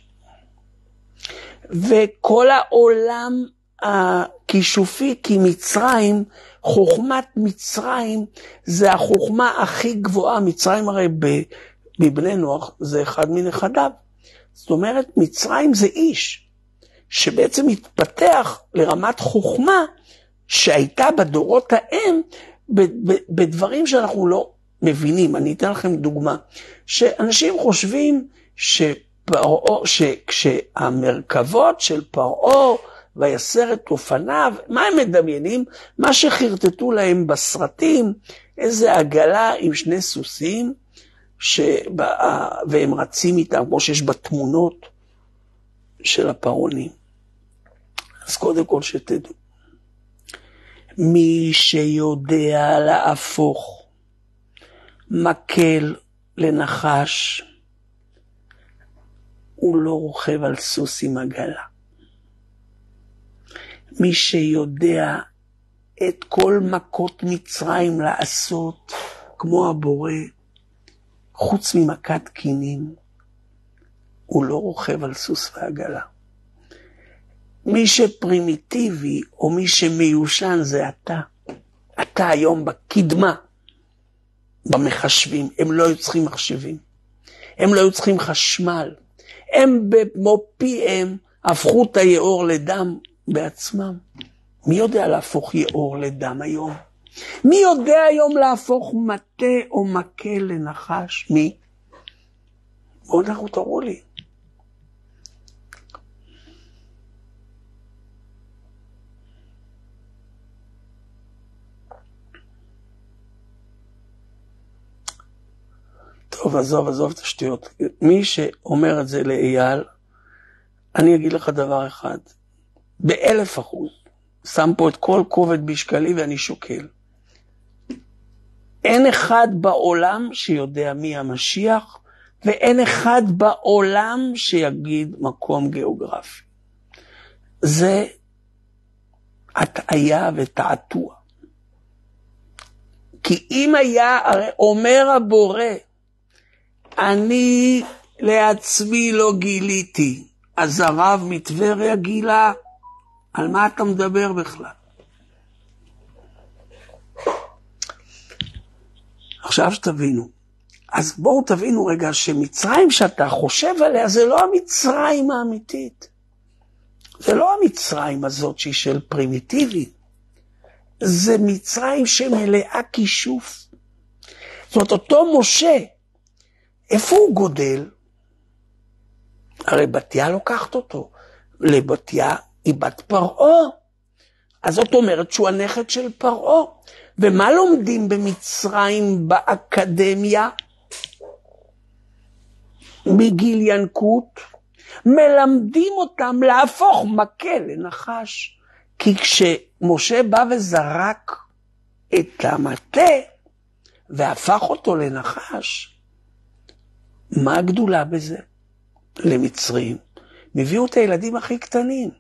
וכל העולם הכישופי, כי מצרים, חוכמת מצרים, זה החוכמה הכי גבוהה. מצרים הרי בבני נוח זה אחד מנכדיו. זאת אומרת, מצרים זה איש, שבעצם התפתח לרמת חוכמה, שהייתה בדורות ההם, בדברים שאנחנו לא מבינים. אני אתן לכם דוגמה, שאנשים חושבים שפרעה, שכשהמרכבות של פרעה ויסר את אופניו, מה הם מדמיינים? מה שחרטטו להם בסרטים, איזה עגלה עם שני סוסים, שבא, והם רצים איתם, כמו שיש בתמונות של הפרעונים. אז קודם כל שתדעו, מי שיודע להפוך מקל לנחש, הוא לא רוכב על סוס עם עגלה. מי שיודע את כל מכות מצרים לעשות, כמו הבורא, חוץ ממכת קינים, הוא לא רוכב על סוס ועגלה. מי שפרימיטיבי או מי שמיושן זה אתה. אתה היום בקדמה, במחשבים. הם לא היו צריכים מחשבים. הם לא היו צריכים חשמל. הם במו פיהם הפכו את היאור לדם בעצמם. מי יודע להפוך יאור לדם היום? מי יודע היום להפוך מטה או מקל לנחש? מי? בואו אנחנו תראו לי. טוב, עזוב, עזוב את השטויות. מי שאומר את זה לאייל, אני אגיד לך דבר אחד. באלף אחוז. שם פה את כל כובד בשקלי ואני שוקל. אין אחד בעולם שיודע מי המשיח, ואין אחד בעולם שיגיד מקום גיאוגרפי. זה הטעיה ותעתוע. כי אם היה, הרי אומר הבורא, אני לעצמי לא גיליתי, אז הרב מטבריה גילה, על מה אתה מדבר בכלל? עכשיו שתבינו, אז בואו תבינו רגע שמצרים שאתה חושב עליה זה לא המצרים האמיתית. זה לא המצרים הזאת שהיא של פרימיטיבי. זה מצרים שמלאה כישוף. זאת אומרת, אותו משה, איפה הוא גודל? הרי בתיה לוקחת אותו. לבתיה היא בת פרעה. אז זאת אומרת שהוא הנכד של פרעה. ומה לומדים במצרים באקדמיה? בגיל ינקות. מלמדים אותם להפוך מקל לנחש. כי כשמשה בא וזרק את המטה והפך אותו לנחש, מה הגדולה בזה? למצרים. מביאו את הילדים הכי קטנים.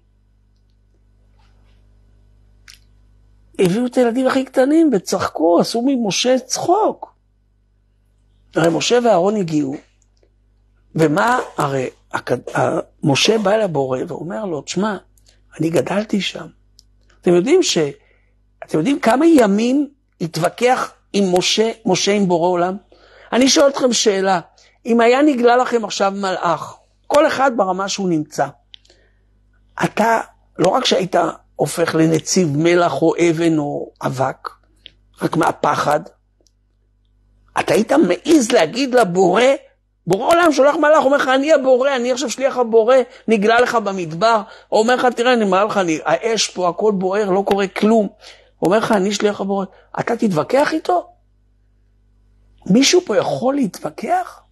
הביאו את הילדים הכי קטנים וצחקו, עשו ממשה צחוק. הרי משה ואהרון הגיעו, ומה, הרי משה בא לבורא ואומר לו, תשמע, אני גדלתי שם. אתם יודעים ש... אתם יודעים כמה ימים התווכח עם משה, משה עם בורא עולם? אני שואל אתכם שאלה, אם היה נגלה לכם עכשיו מלאך, כל אחד ברמה שהוא נמצא, אתה לא רק שהיית הופך לנציב מלח או אבן או אבק, רק מהפחד, אתה היית מעיז להגיד לבורא, בורא עולם שולח מלאך, אומר לך, אני הבורא, אני עכשיו שליח הבורא, נגלה לך במדבר, אומר לך, תראה, אני אומר לך, אני, האש פה, הכל בוער, לא קורה כלום, אומר לך, אני שליח הבורא, אתה תתווכח איתו? מישהו פה יכול להתווכח?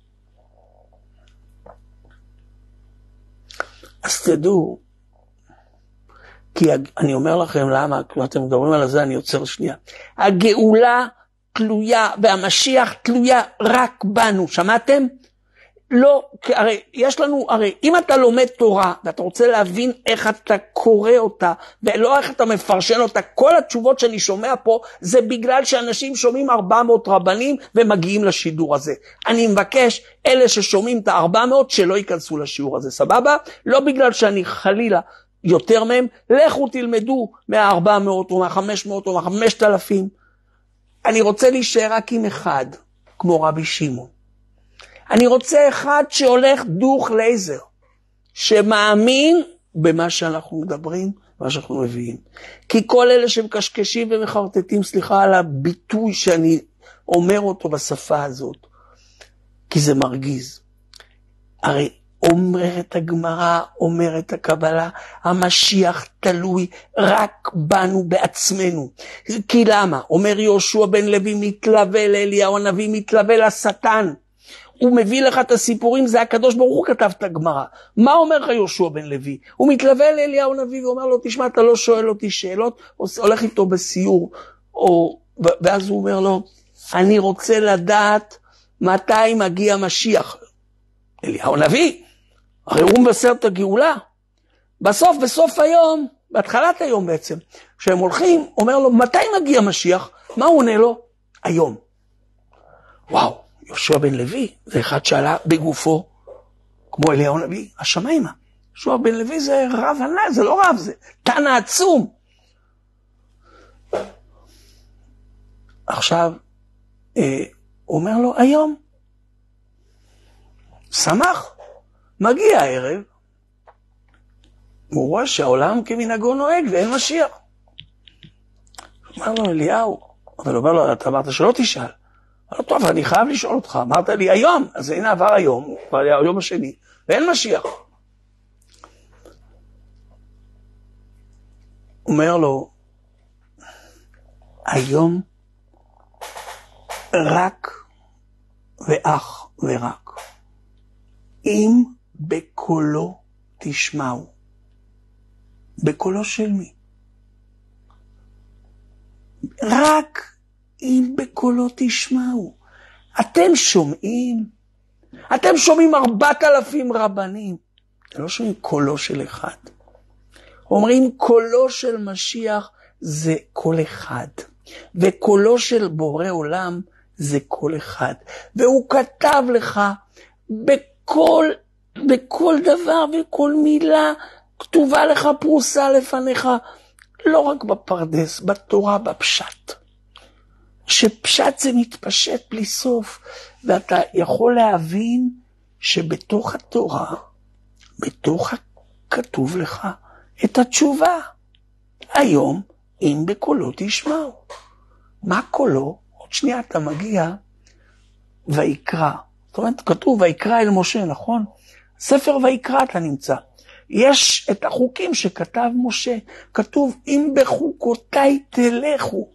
אז תדעו, כי אני אומר לכם למה, כשאתם מדברים על זה, אני יוצר שנייה. הגאולה תלויה, והמשיח תלויה רק בנו, שמעתם? לא, הרי יש לנו, הרי אם אתה לומד תורה, ואתה רוצה להבין איך אתה קורא אותה, ולא איך אתה מפרשן אותה, כל התשובות שאני שומע פה, זה בגלל שאנשים שומעים ארבע מאות רבנים, ומגיעים לשידור הזה. אני מבקש, אלה ששומעים את ה-ארבע מאות, שלא ייכנסו לשיעור הזה, סבבה? לא בגלל שאני חלילה יותר מהם, לכו תלמדו מה-ארבע מאות, או מה-חמש מאות, או מה-חמשת אלפים. אני רוצה להישאר רק עם אחד, כמו רבי שמעון. אני רוצה אחד שהולך דוך לייזר, שמאמין במה שאנחנו מדברים, מה שאנחנו מביאים. כי כל אלה שמקשקשים ומחרטטים, סליחה על הביטוי שאני אומר אותו בשפה הזאת, כי זה מרגיז. הרי אומרת הגמרא, אומרת הקבלה, המשיח תלוי רק בנו בעצמנו. כי למה? אומר יהושע בן לוי, מתלווה לאליהו הנביא, מתלווה לשטן. הוא מביא לך את הסיפורים, זה הקדוש ברוך הוא כתב את הגמרא. מה אומר לך יהושע בן לוי? הוא מתלווה לאליהו הנביא ואומר לו, תשמע, אתה לא שואל אותי שאלות, הולך איתו בסיור, או, ואז הוא אומר לו, אני רוצה לדעת מתי מגיע משיח. אליהו הנביא, הרי הוא מבשר את הגאולה. בסוף, בסוף היום, בהתחלת היום בעצם, כשהם הולכים, אומר לו, מתי מגיע משיח? מה הוא עונה לו? היום. וואו. יהושע בן לוי, זה אחד שעלה בגופו, כמו אליהו הנביא, השמיימה. יהושע בן לוי זה רב ענק, זה לא רב, זה תנא עצום. עכשיו, אה, אומר לו, היום, שמח, מגיע הערב, הוא רואה שהעולם כמנהגו נוהג ואין משיח. אומר לו, אליהו, אבל אומר לו, אתה אמרת שלא תשאל. אמר לו, טוב, אני חייב לשאול אותך. אמרת לי, היום, אז הנה עבר היום, כבר היה היום השני, ואין משיח. אומר לו, היום רק ואך ורק, אם בקולו תשמעו. בקולו של מי? רק אם בקולו תשמעו. אתם שומעים? אתם שומעים ארבעת אלפים רבנים. אתם לא שומעים קולו של אחד. אומרים קולו של משיח זה קול אחד. וקולו של בורא עולם זה קול אחד. והוא כתב לך בכל, בכל דבר וכל מילה כתובה לך פרוסה לפניך. לא רק בפרדס, בתורה, בפשט. שפשט זה מתפשט בלי סוף, ואתה יכול להבין שבתוך התורה, בתוך הכתוב לך את התשובה. היום, אם בקולו תשמעו. מה קולו? עוד שנייה אתה מגיע ויקרא. זאת אומרת, כתוב ויקרא אל משה, נכון? ספר ויקרא אתה נמצא. יש את החוקים שכתב משה. כתוב, אם בחוקותיי תלכו.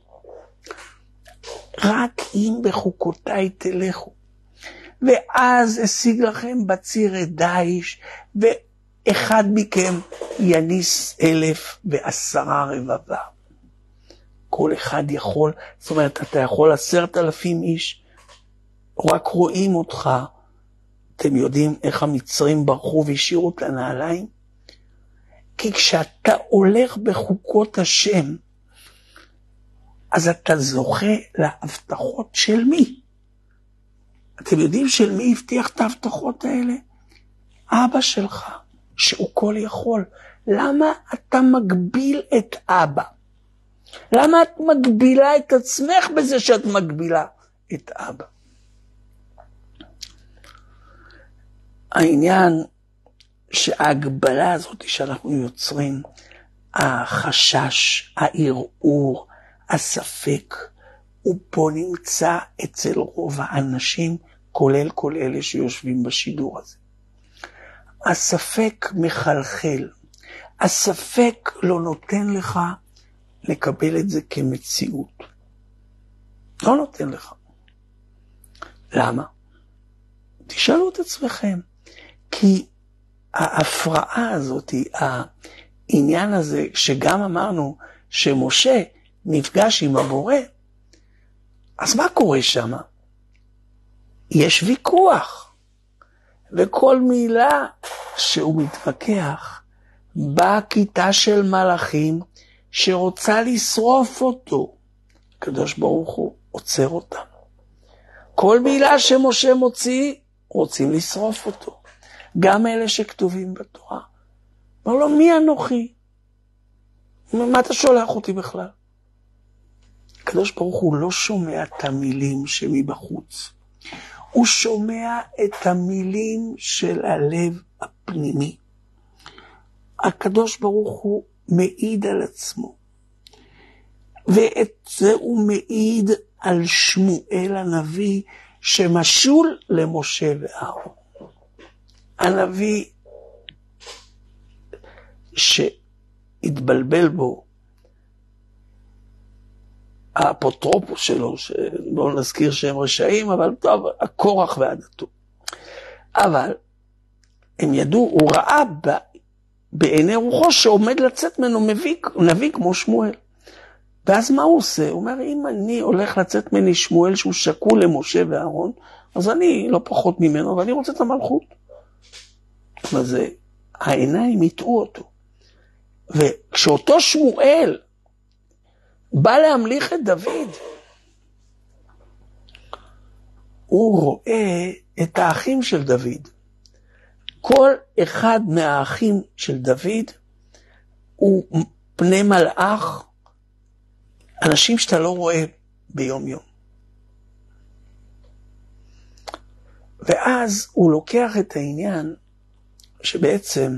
רק אם בחוקותיי תלכו. ואז השיג לכם בציר את דאעש, ואחד מכם יניס אלף ועשרה רבבה. כל אחד יכול, זאת אומרת, אתה יכול עשרת אלפים איש, רק רואים אותך. אתם יודעים איך המצרים ברחו והשאירו את הנעליים? כי כשאתה הולך בחוקות השם, אז אתה זוכה להבטחות של מי? אתם יודעים של מי הבטיח את ההבטחות האלה? אבא שלך, שהוא כל יכול. למה אתה מגביל את אבא? למה את מגבילה את עצמך בזה שאת מגבילה את אבא? העניין שההגבלה הזאת שאנחנו יוצרים, החשש, הערעור, הספק, הוא פה נמצא אצל רוב האנשים, כולל כל אלה שיושבים בשידור הזה. הספק מחלחל, הספק לא נותן לך לקבל את זה כמציאות. לא נותן לך. למה? תשאלו את עצמכם. כי ההפרעה הזאת, העניין הזה שגם אמרנו שמשה נפגש עם הבורא, אז מה קורה שם? יש ויכוח. וכל מילה שהוא מתווכח, באה כיתה של מלאכים שרוצה לשרוף אותו. הקדוש ברוך הוא עוצר אותם. כל מילה שמשה מוציא, רוצים לשרוף אותו. גם אלה שכתובים בתורה. אמר לו, מי אנוכי? מה אתה שולח אותי בכלל? הקדוש ברוך הוא לא שומע את המילים שמבחוץ. הוא שומע את המילים של הלב הפנימי. הקדוש ברוך הוא מעיד על עצמו. ואת זה הוא מעיד על שמואל הנביא שמשול למשה ואהרון. הנביא שהתבלבל בו האפוטרופוס שלו, שלא נזכיר שהם רשעים, אבל טוב, הקורח ועדתו. אבל הם ידעו, הוא ראה בעיני רוחו שעומד לצאת ממנו נביא כמו שמואל. ואז מה הוא עושה? הוא אומר, אם אני הולך לצאת ממני שמואל שהוא שקול למשה ואהרון, אז אני לא פחות ממנו, ואני רוצה את המלכות. אבל זה, העיניים יטעו אותו. וכשאותו שמואל בא להמליך את דוד, הוא רואה את האחים של דוד. כל אחד מהאחים של דוד הוא פני מלאך, אנשים שאתה לא רואה ביום יום. ואז הוא לוקח את העניין שבעצם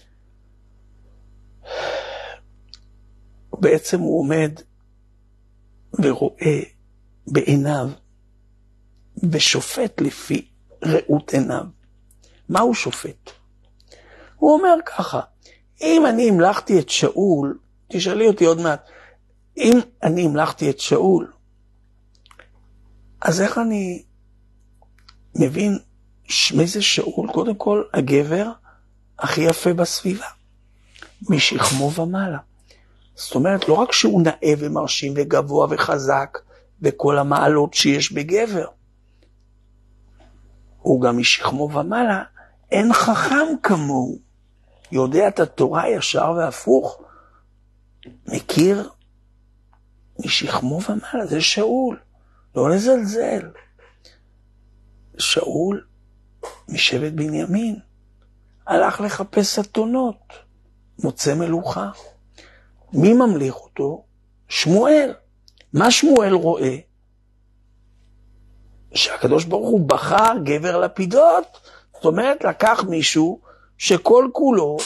בעצם הוא עומד ורואה בעיניו ושופט לפי ראות עיניו. מה הוא שופט? הוא אומר ככה, אם אני המלכתי את שאול, תשאלי אותי עוד מעט, אם אני המלכתי את שאול, אז איך אני מבין מי זה שאול? קודם כל, הגבר הכי יפה בסביבה, משכמו ומעלה. זאת אומרת, לא רק שהוא נאה ומרשים וגבוה וחזק, וכל המעלות שיש בגבר, הוא גם משכמו ומעלה, אין חכם כמוהו, יודע את התורה ישר והפוך, מכיר משכמו ומעלה, זה שאול, לא לזלזל. שאול משבט בנימין, הלך לחפש אתונות, מוצא מלוכה. מי ממליך אותו? שמואל. מה שמואל רואה? שהקדוש ברוך הוא בחר גבר לפידות, זאת אומרת לקח מישהו שכל כולו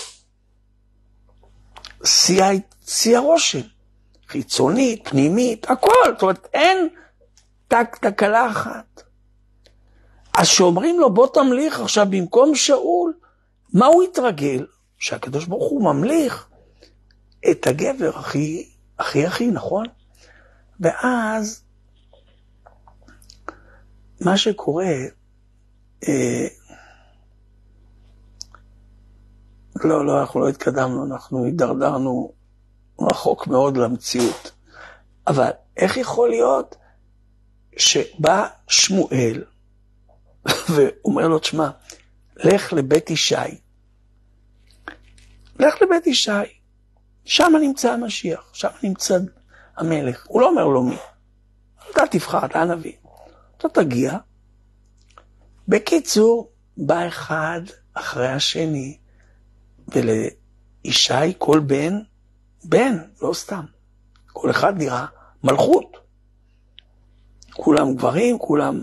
שיא הרושם, חיצונית, פנימית, הכל, זאת אומרת אין תק תקלה אחת. אז שאומרים לו בוא תמליך עכשיו במקום שאול, מה הוא יתרגל? שהקדוש ברוך הוא ממליך את הגבר הכי הכי הכי, נכון? ואז מה שקורה, אה, לא, לא, אנחנו לא התקדמנו, אנחנו הידרדרנו רחוק מאוד למציאות. אבל איך יכול להיות שבא שמואל ואומר לו, תשמע, לך לבית ישי. לך לבית ישי. שם נמצא המשיח, שם נמצא המלך. הוא לא אומר לו מי. אתה תבחר, אתה הנביא. אתה תגיע, בקיצור, בא אחד אחרי השני, ולישי כל בן, בן, לא סתם. כל אחד נראה מלכות. כולם גברים, כולם...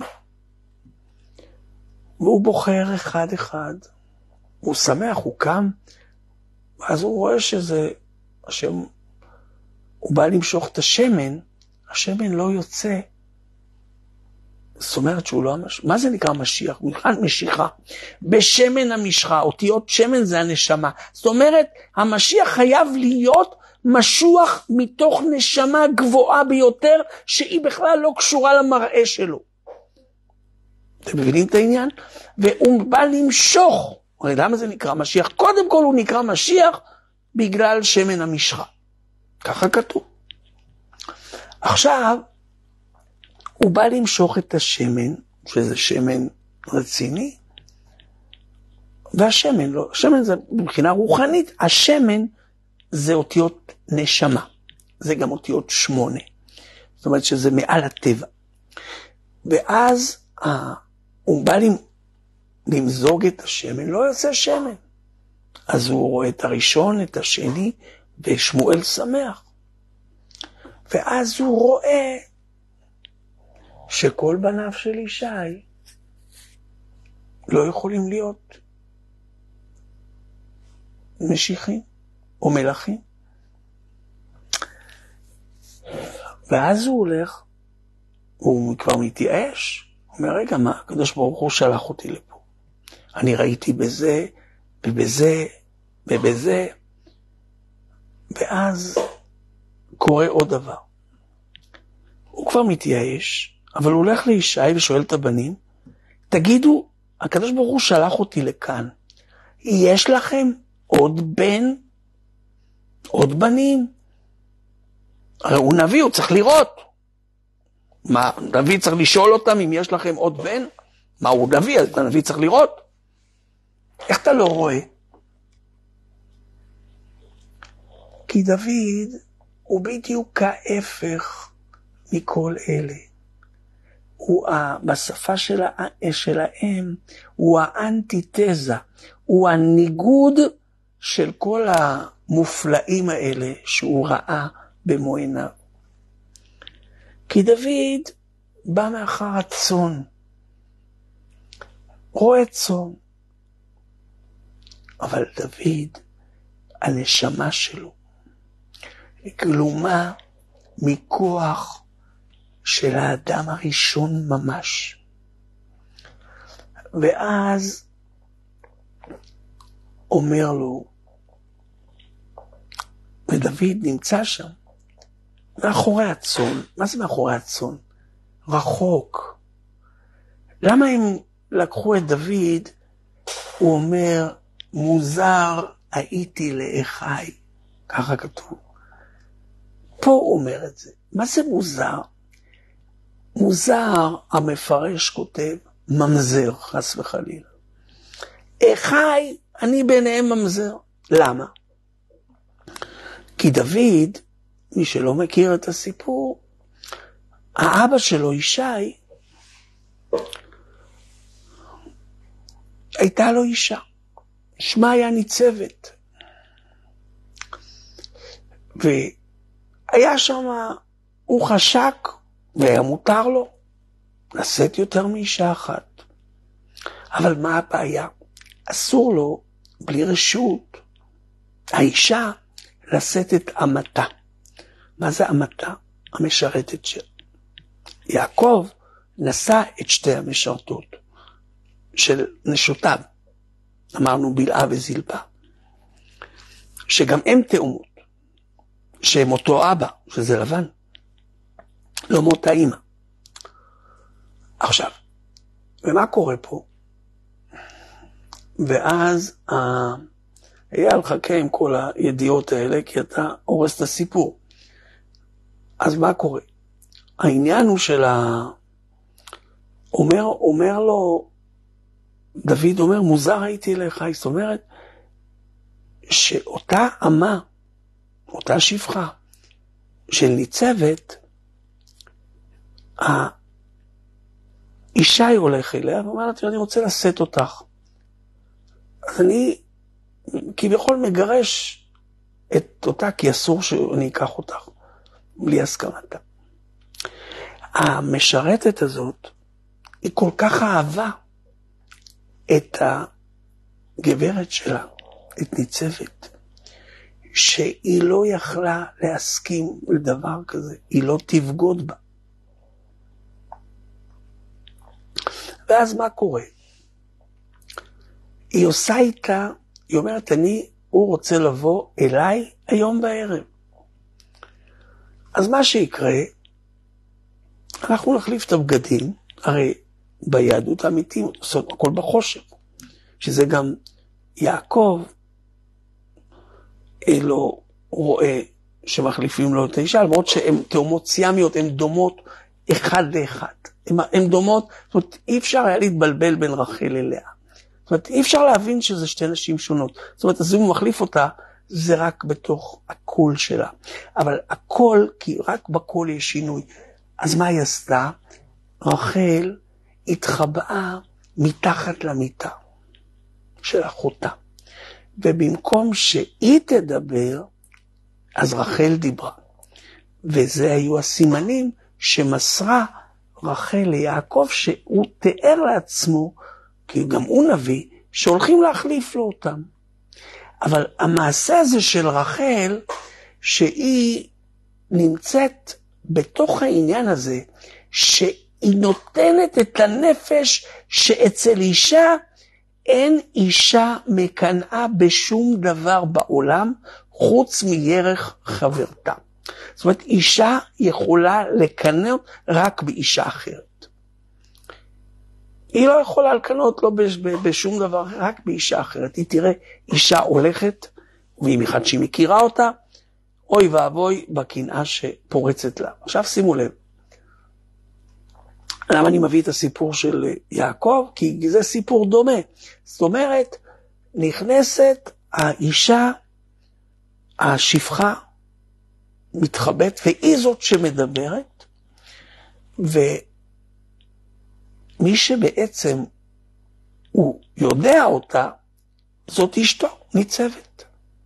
והוא בוחר אחד אחד. הוא שמח, הוא קם, ואז הוא רואה שזה... השם... הוא בא למשוך את השמן, השמן לא יוצא. זאת אומרת שהוא לא המשיח. מה זה נקרא משיח? מבחן משיכה. בשמן המשחה, אותיות שמן זה הנשמה. זאת אומרת, המשיח חייב להיות משוח מתוך נשמה גבוהה ביותר, שהיא בכלל לא קשורה למראה שלו. אתם מבינים את העניין? והוא בא למשוך. למה זה נקרא משיח? קודם כל הוא נקרא משיח בגלל שמן המשחה. ככה כתוב. עכשיו, הוא בא למשוך את השמן, שזה שמן רציני, והשמן לא, השמן זה מבחינה רוחנית, השמן זה אותיות נשמה, זה גם אותיות שמונה, זאת אומרת שזה מעל הטבע. ואז הוא בא למזוג את השמן, לא יוצא שמן. אז הוא רואה את הראשון, את השני, ושמואל שמח. ואז הוא רואה שכל בניו של ישי לא יכולים להיות משיחים או מלכים. ואז הוא הולך, הוא כבר מתייאש, הוא אומר, רגע, מה? הקדוש ברוך הוא שלח אותי לפה. אני ראיתי בזה, ובזה, ובזה, ואז קורה עוד דבר. הוא כבר מתייאש, אבל הוא הולך לישי ושואל את הבנים, תגידו, הקדוש ברוך הוא שלח אותי לכאן, יש לכם עוד בן? עוד בנים? הרי הוא נביא, הוא צריך לראות. מה, נביא צריך לשאול אותם אם יש לכם עוד בן? מה, הוא נביא, אז הנביא צריך לראות. איך אתה לא רואה? כי דוד הוא בדיוק ההפך מכל אלה. הוא בשפה של שלהם, הוא האנטיתזה, הוא הניגוד של כל המופלאים האלה שהוא ראה במו עיניו. כי דוד בא מאחר הצאן, רואה צאן, אבל דוד, הנשמה שלו, גלומה מכוח של האדם הראשון ממש. ואז אומר לו, ודוד נמצא שם, מאחורי הצאן. מה זה מאחורי הצאן? רחוק. למה הם לקחו את דוד, הוא אומר, מוזר הייתי לאחי. ככה כתוב. פה הוא אומר את זה. מה זה מוזר? מוזר, המפרש כותב, ממזר, חס וחלילה. אחי, אני ביניהם ממזר. למה? כי דוד, מי שלא מכיר את הסיפור, האבא שלו, ישי, הייתה לו אישה. שמה היה ניצבת. והיה שם, הוא חשק, והיה מותר לו לשאת יותר מאישה אחת. אבל מה הבעיה? אסור לו, בלי רשות, האישה לשאת את אמתה. מה זה אמתה? המשרתת של. יעקב נשא את שתי המשרתות של נשותיו. אמרנו בלעה וזלפה. שגם הם תאומות. שהם אותו אבא, שזה לבן. לא מאותה אמא. עכשיו, ומה קורה פה? ואז היה לחכה עם כל הידיעות האלה, כי אתה הורס את הסיפור. אז מה קורה? העניין הוא של ה... אומר, אומר לו, דוד אומר, מוזר הייתי אליך, זאת אומרת, שאותה אמה, אותה שפחה, של ניצבת, ישי הולך אליה ואומרת, אני רוצה לשאת אותך. אז אני כביכול מגרש את אותה, כי אסור שאני אקח אותך, בלי הסכמתה. המשרתת הזאת, היא כל כך אהבה את הגברת שלה, את ניצבת, שהיא לא יכלה להסכים לדבר כזה, היא לא תבגוד בה. ואז מה קורה? היא עושה איתה, היא אומרת, אני, הוא רוצה לבוא אליי היום בערב. אז מה שיקרה, אנחנו נחליף את הבגדים, הרי ביהדות האמיתית, עושות הכל בחושך, שזה גם יעקב, לא רואה שמחליפים לו את האישה, למרות שהן תאומות סיאמיות, הן דומות אחד לאחד. הן דומות, זאת אומרת, אי אפשר היה להתבלבל בין רחל אליה. זאת אומרת, אי אפשר להבין שזה שתי נשים שונות. זאת אומרת, אז אם הוא מחליף אותה, זה רק בתוך הקול שלה. אבל הקול, כי רק בקול יש שינוי. אז מה היא עשתה? רחל התחבאה מתחת למיטה של אחותה. ובמקום שהיא תדבר, אז רחל דיברה. וזה היו הסימנים שמסרה רחל ליעקב, שהוא תיאר לעצמו, כי גם הוא נביא, שהולכים להחליף לו אותם. אבל המעשה הזה של רחל, שהיא נמצאת בתוך העניין הזה, שהיא נותנת את הנפש שאצל אישה, אין אישה מקנאה בשום דבר בעולם, חוץ מירך חברתה. זאת אומרת, אישה יכולה לקנות רק באישה אחרת. היא לא יכולה לקנות לא בשום דבר, רק באישה אחרת. היא תראה אישה הולכת, ואם אחד שהיא מכירה אותה, אוי ואבוי בקנאה שפורצת לה. עכשיו שימו לב. למה אני מביא את הסיפור של יעקב? כי זה סיפור דומה. זאת אומרת, נכנסת האישה, השפחה, מתחבאת, והיא זאת שמדברת, ומי שבעצם הוא יודע אותה, זאת אשתו, ניצבת.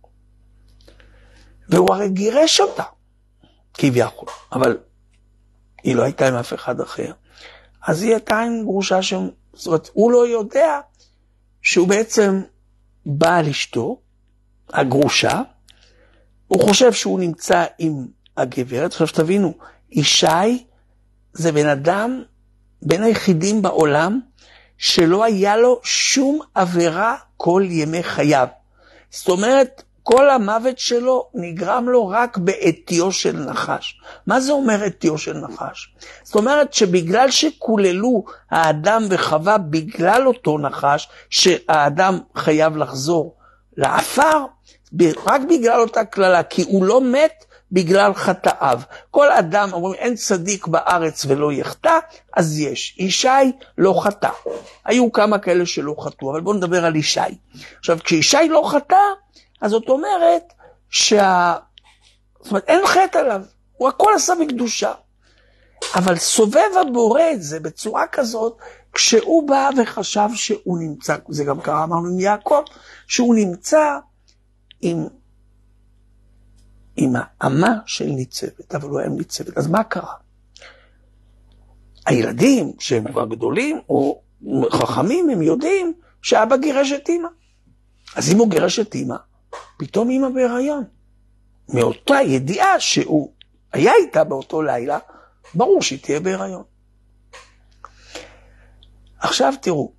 והוא הרי גירש אותה, כביכול, אבל היא לא הייתה עם אף אחד אחר. אז היא הייתה עם גרושה שם, זאת אומרת, הוא לא יודע שהוא בעצם בא על אשתו, הגרושה, הוא חושב שהוא נמצא עם הגברת. עכשיו שתבינו, ישי זה בן אדם, בין היחידים בעולם, שלא היה לו שום עבירה כל ימי חייו. זאת אומרת, כל המוות שלו נגרם לו רק בעטיו של נחש. מה זה אומר עטיו של נחש? זאת אומרת שבגלל שכוללו האדם וחווה בגלל אותו נחש, שהאדם חייב לחזור לעפר, רק בגלל אותה כללה, כי הוא לא מת בגלל חטאיו. כל אדם אומרים אין צדיק בארץ ולא יחטא, אז יש. ישי לא חטא. היו כמה כאלה שלא חטאו, אבל בואו נדבר על ישי. עכשיו, כשישי לא חטא, אז זאת אומרת שה... זאת אומרת, אין חטא עליו, הוא הכל עשה בקדושה. אבל סובב הבורא את זה בצורה כזאת, כשהוא בא וחשב שהוא נמצא, זה גם קרה, אמרנו עם יעקב, שהוא נמצא עם, עם האמה של ניצבת, אבל הוא היה ניצבת. אז מה קרה? הילדים שהם כבר גדולים או חכמים, הם יודעים שאבא גירש את אמא. אז אם הוא גירש את אמא, פתאום אמא בהיריון. מאותה ידיעה שהוא היה איתה באותו לילה, ברור שהיא תהיה בהיריון. עכשיו תראו,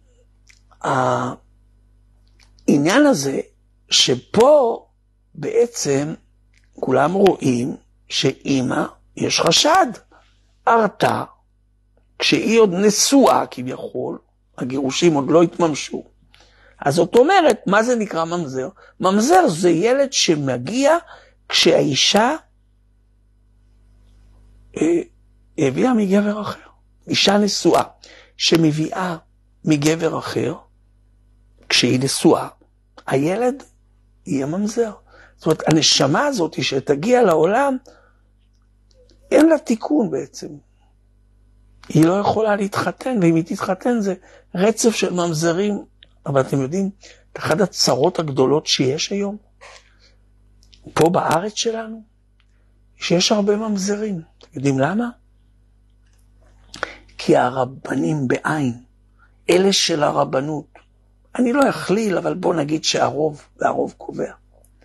העניין הזה שפה בעצם כולם רואים שאמא יש חשד, הרתה, כשהיא עוד נשואה כביכול, הגירושים עוד לא התממשו. אז זאת אומרת, מה זה נקרא ממזר? ממזר זה ילד שמגיע כשהאישה אה, הביאה מגבר אחר. אישה נשואה שמביאה מגבר אחר, כשהיא נשואה, הילד יהיה ממזר. זאת אומרת, הנשמה הזאת שתגיע לעולם, אין לה תיקון בעצם. היא לא יכולה להתחתן, ואם היא תתחתן זה רצף של ממזרים. אבל אתם יודעים, את אחת הצרות הגדולות שיש היום, פה בארץ שלנו, שיש הרבה ממזרים. אתם יודעים למה? כי הרבנים בעין, אלה של הרבנות, אני לא אכליל, אבל בוא נגיד שהרוב, והרוב קובע.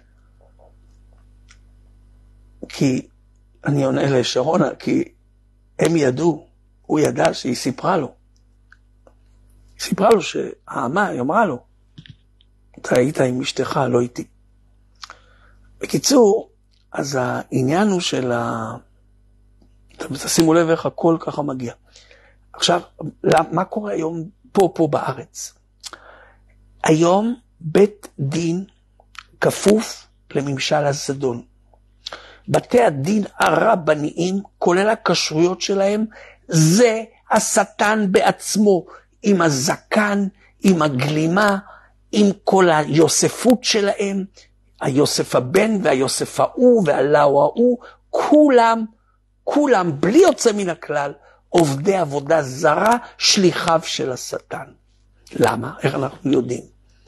כי, אני עונה לשרונה, כי הם ידעו, הוא ידע שהיא סיפרה לו. היא סיפרה לו שהאמה, היא אמרה לו, אתה היית עם אשתך, לא איתי. בקיצור, אז העניין הוא של ה... תשימו לב איך הכל ככה מגיע. עכשיו, מה קורה היום פה, פה בארץ? היום בית דין כפוף לממשל הזדון. בתי הדין הרבניים, כולל הכשרויות שלהם, זה השטן בעצמו, עם הזקן, עם הגלימה, עם כל היוספות שלהם, היוסף הבן והיוסף ההוא והלאו ההוא, כולם, כולם, בלי יוצא מן הכלל, עובדי עבודה זרה, שליחיו של השטן. למה? איך אנחנו יודעים?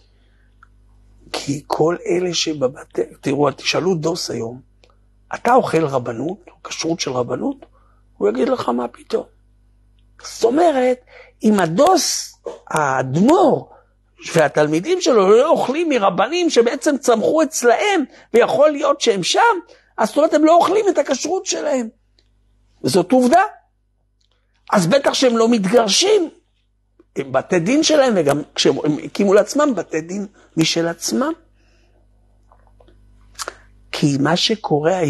כי כל אלה שבבתי, תראו, תשאלו דוס היום, אתה אוכל רבנות, כשרות של רבנות, הוא יגיד לך מה פתאום. זאת אומרת, אם הדוס, האדמו"ר, והתלמידים שלו לא אוכלים מרבנים שבעצם צמחו אצלהם, ויכול להיות שהם שם, אז זאת אומרת, הם לא אוכלים את הכשרות שלהם. וזאת עובדה. אז בטח שהם לא מתגרשים, עם בתי דין שלהם, וגם כשהם הקימו לעצמם, בתי דין משל עצמם. כי מה שקורה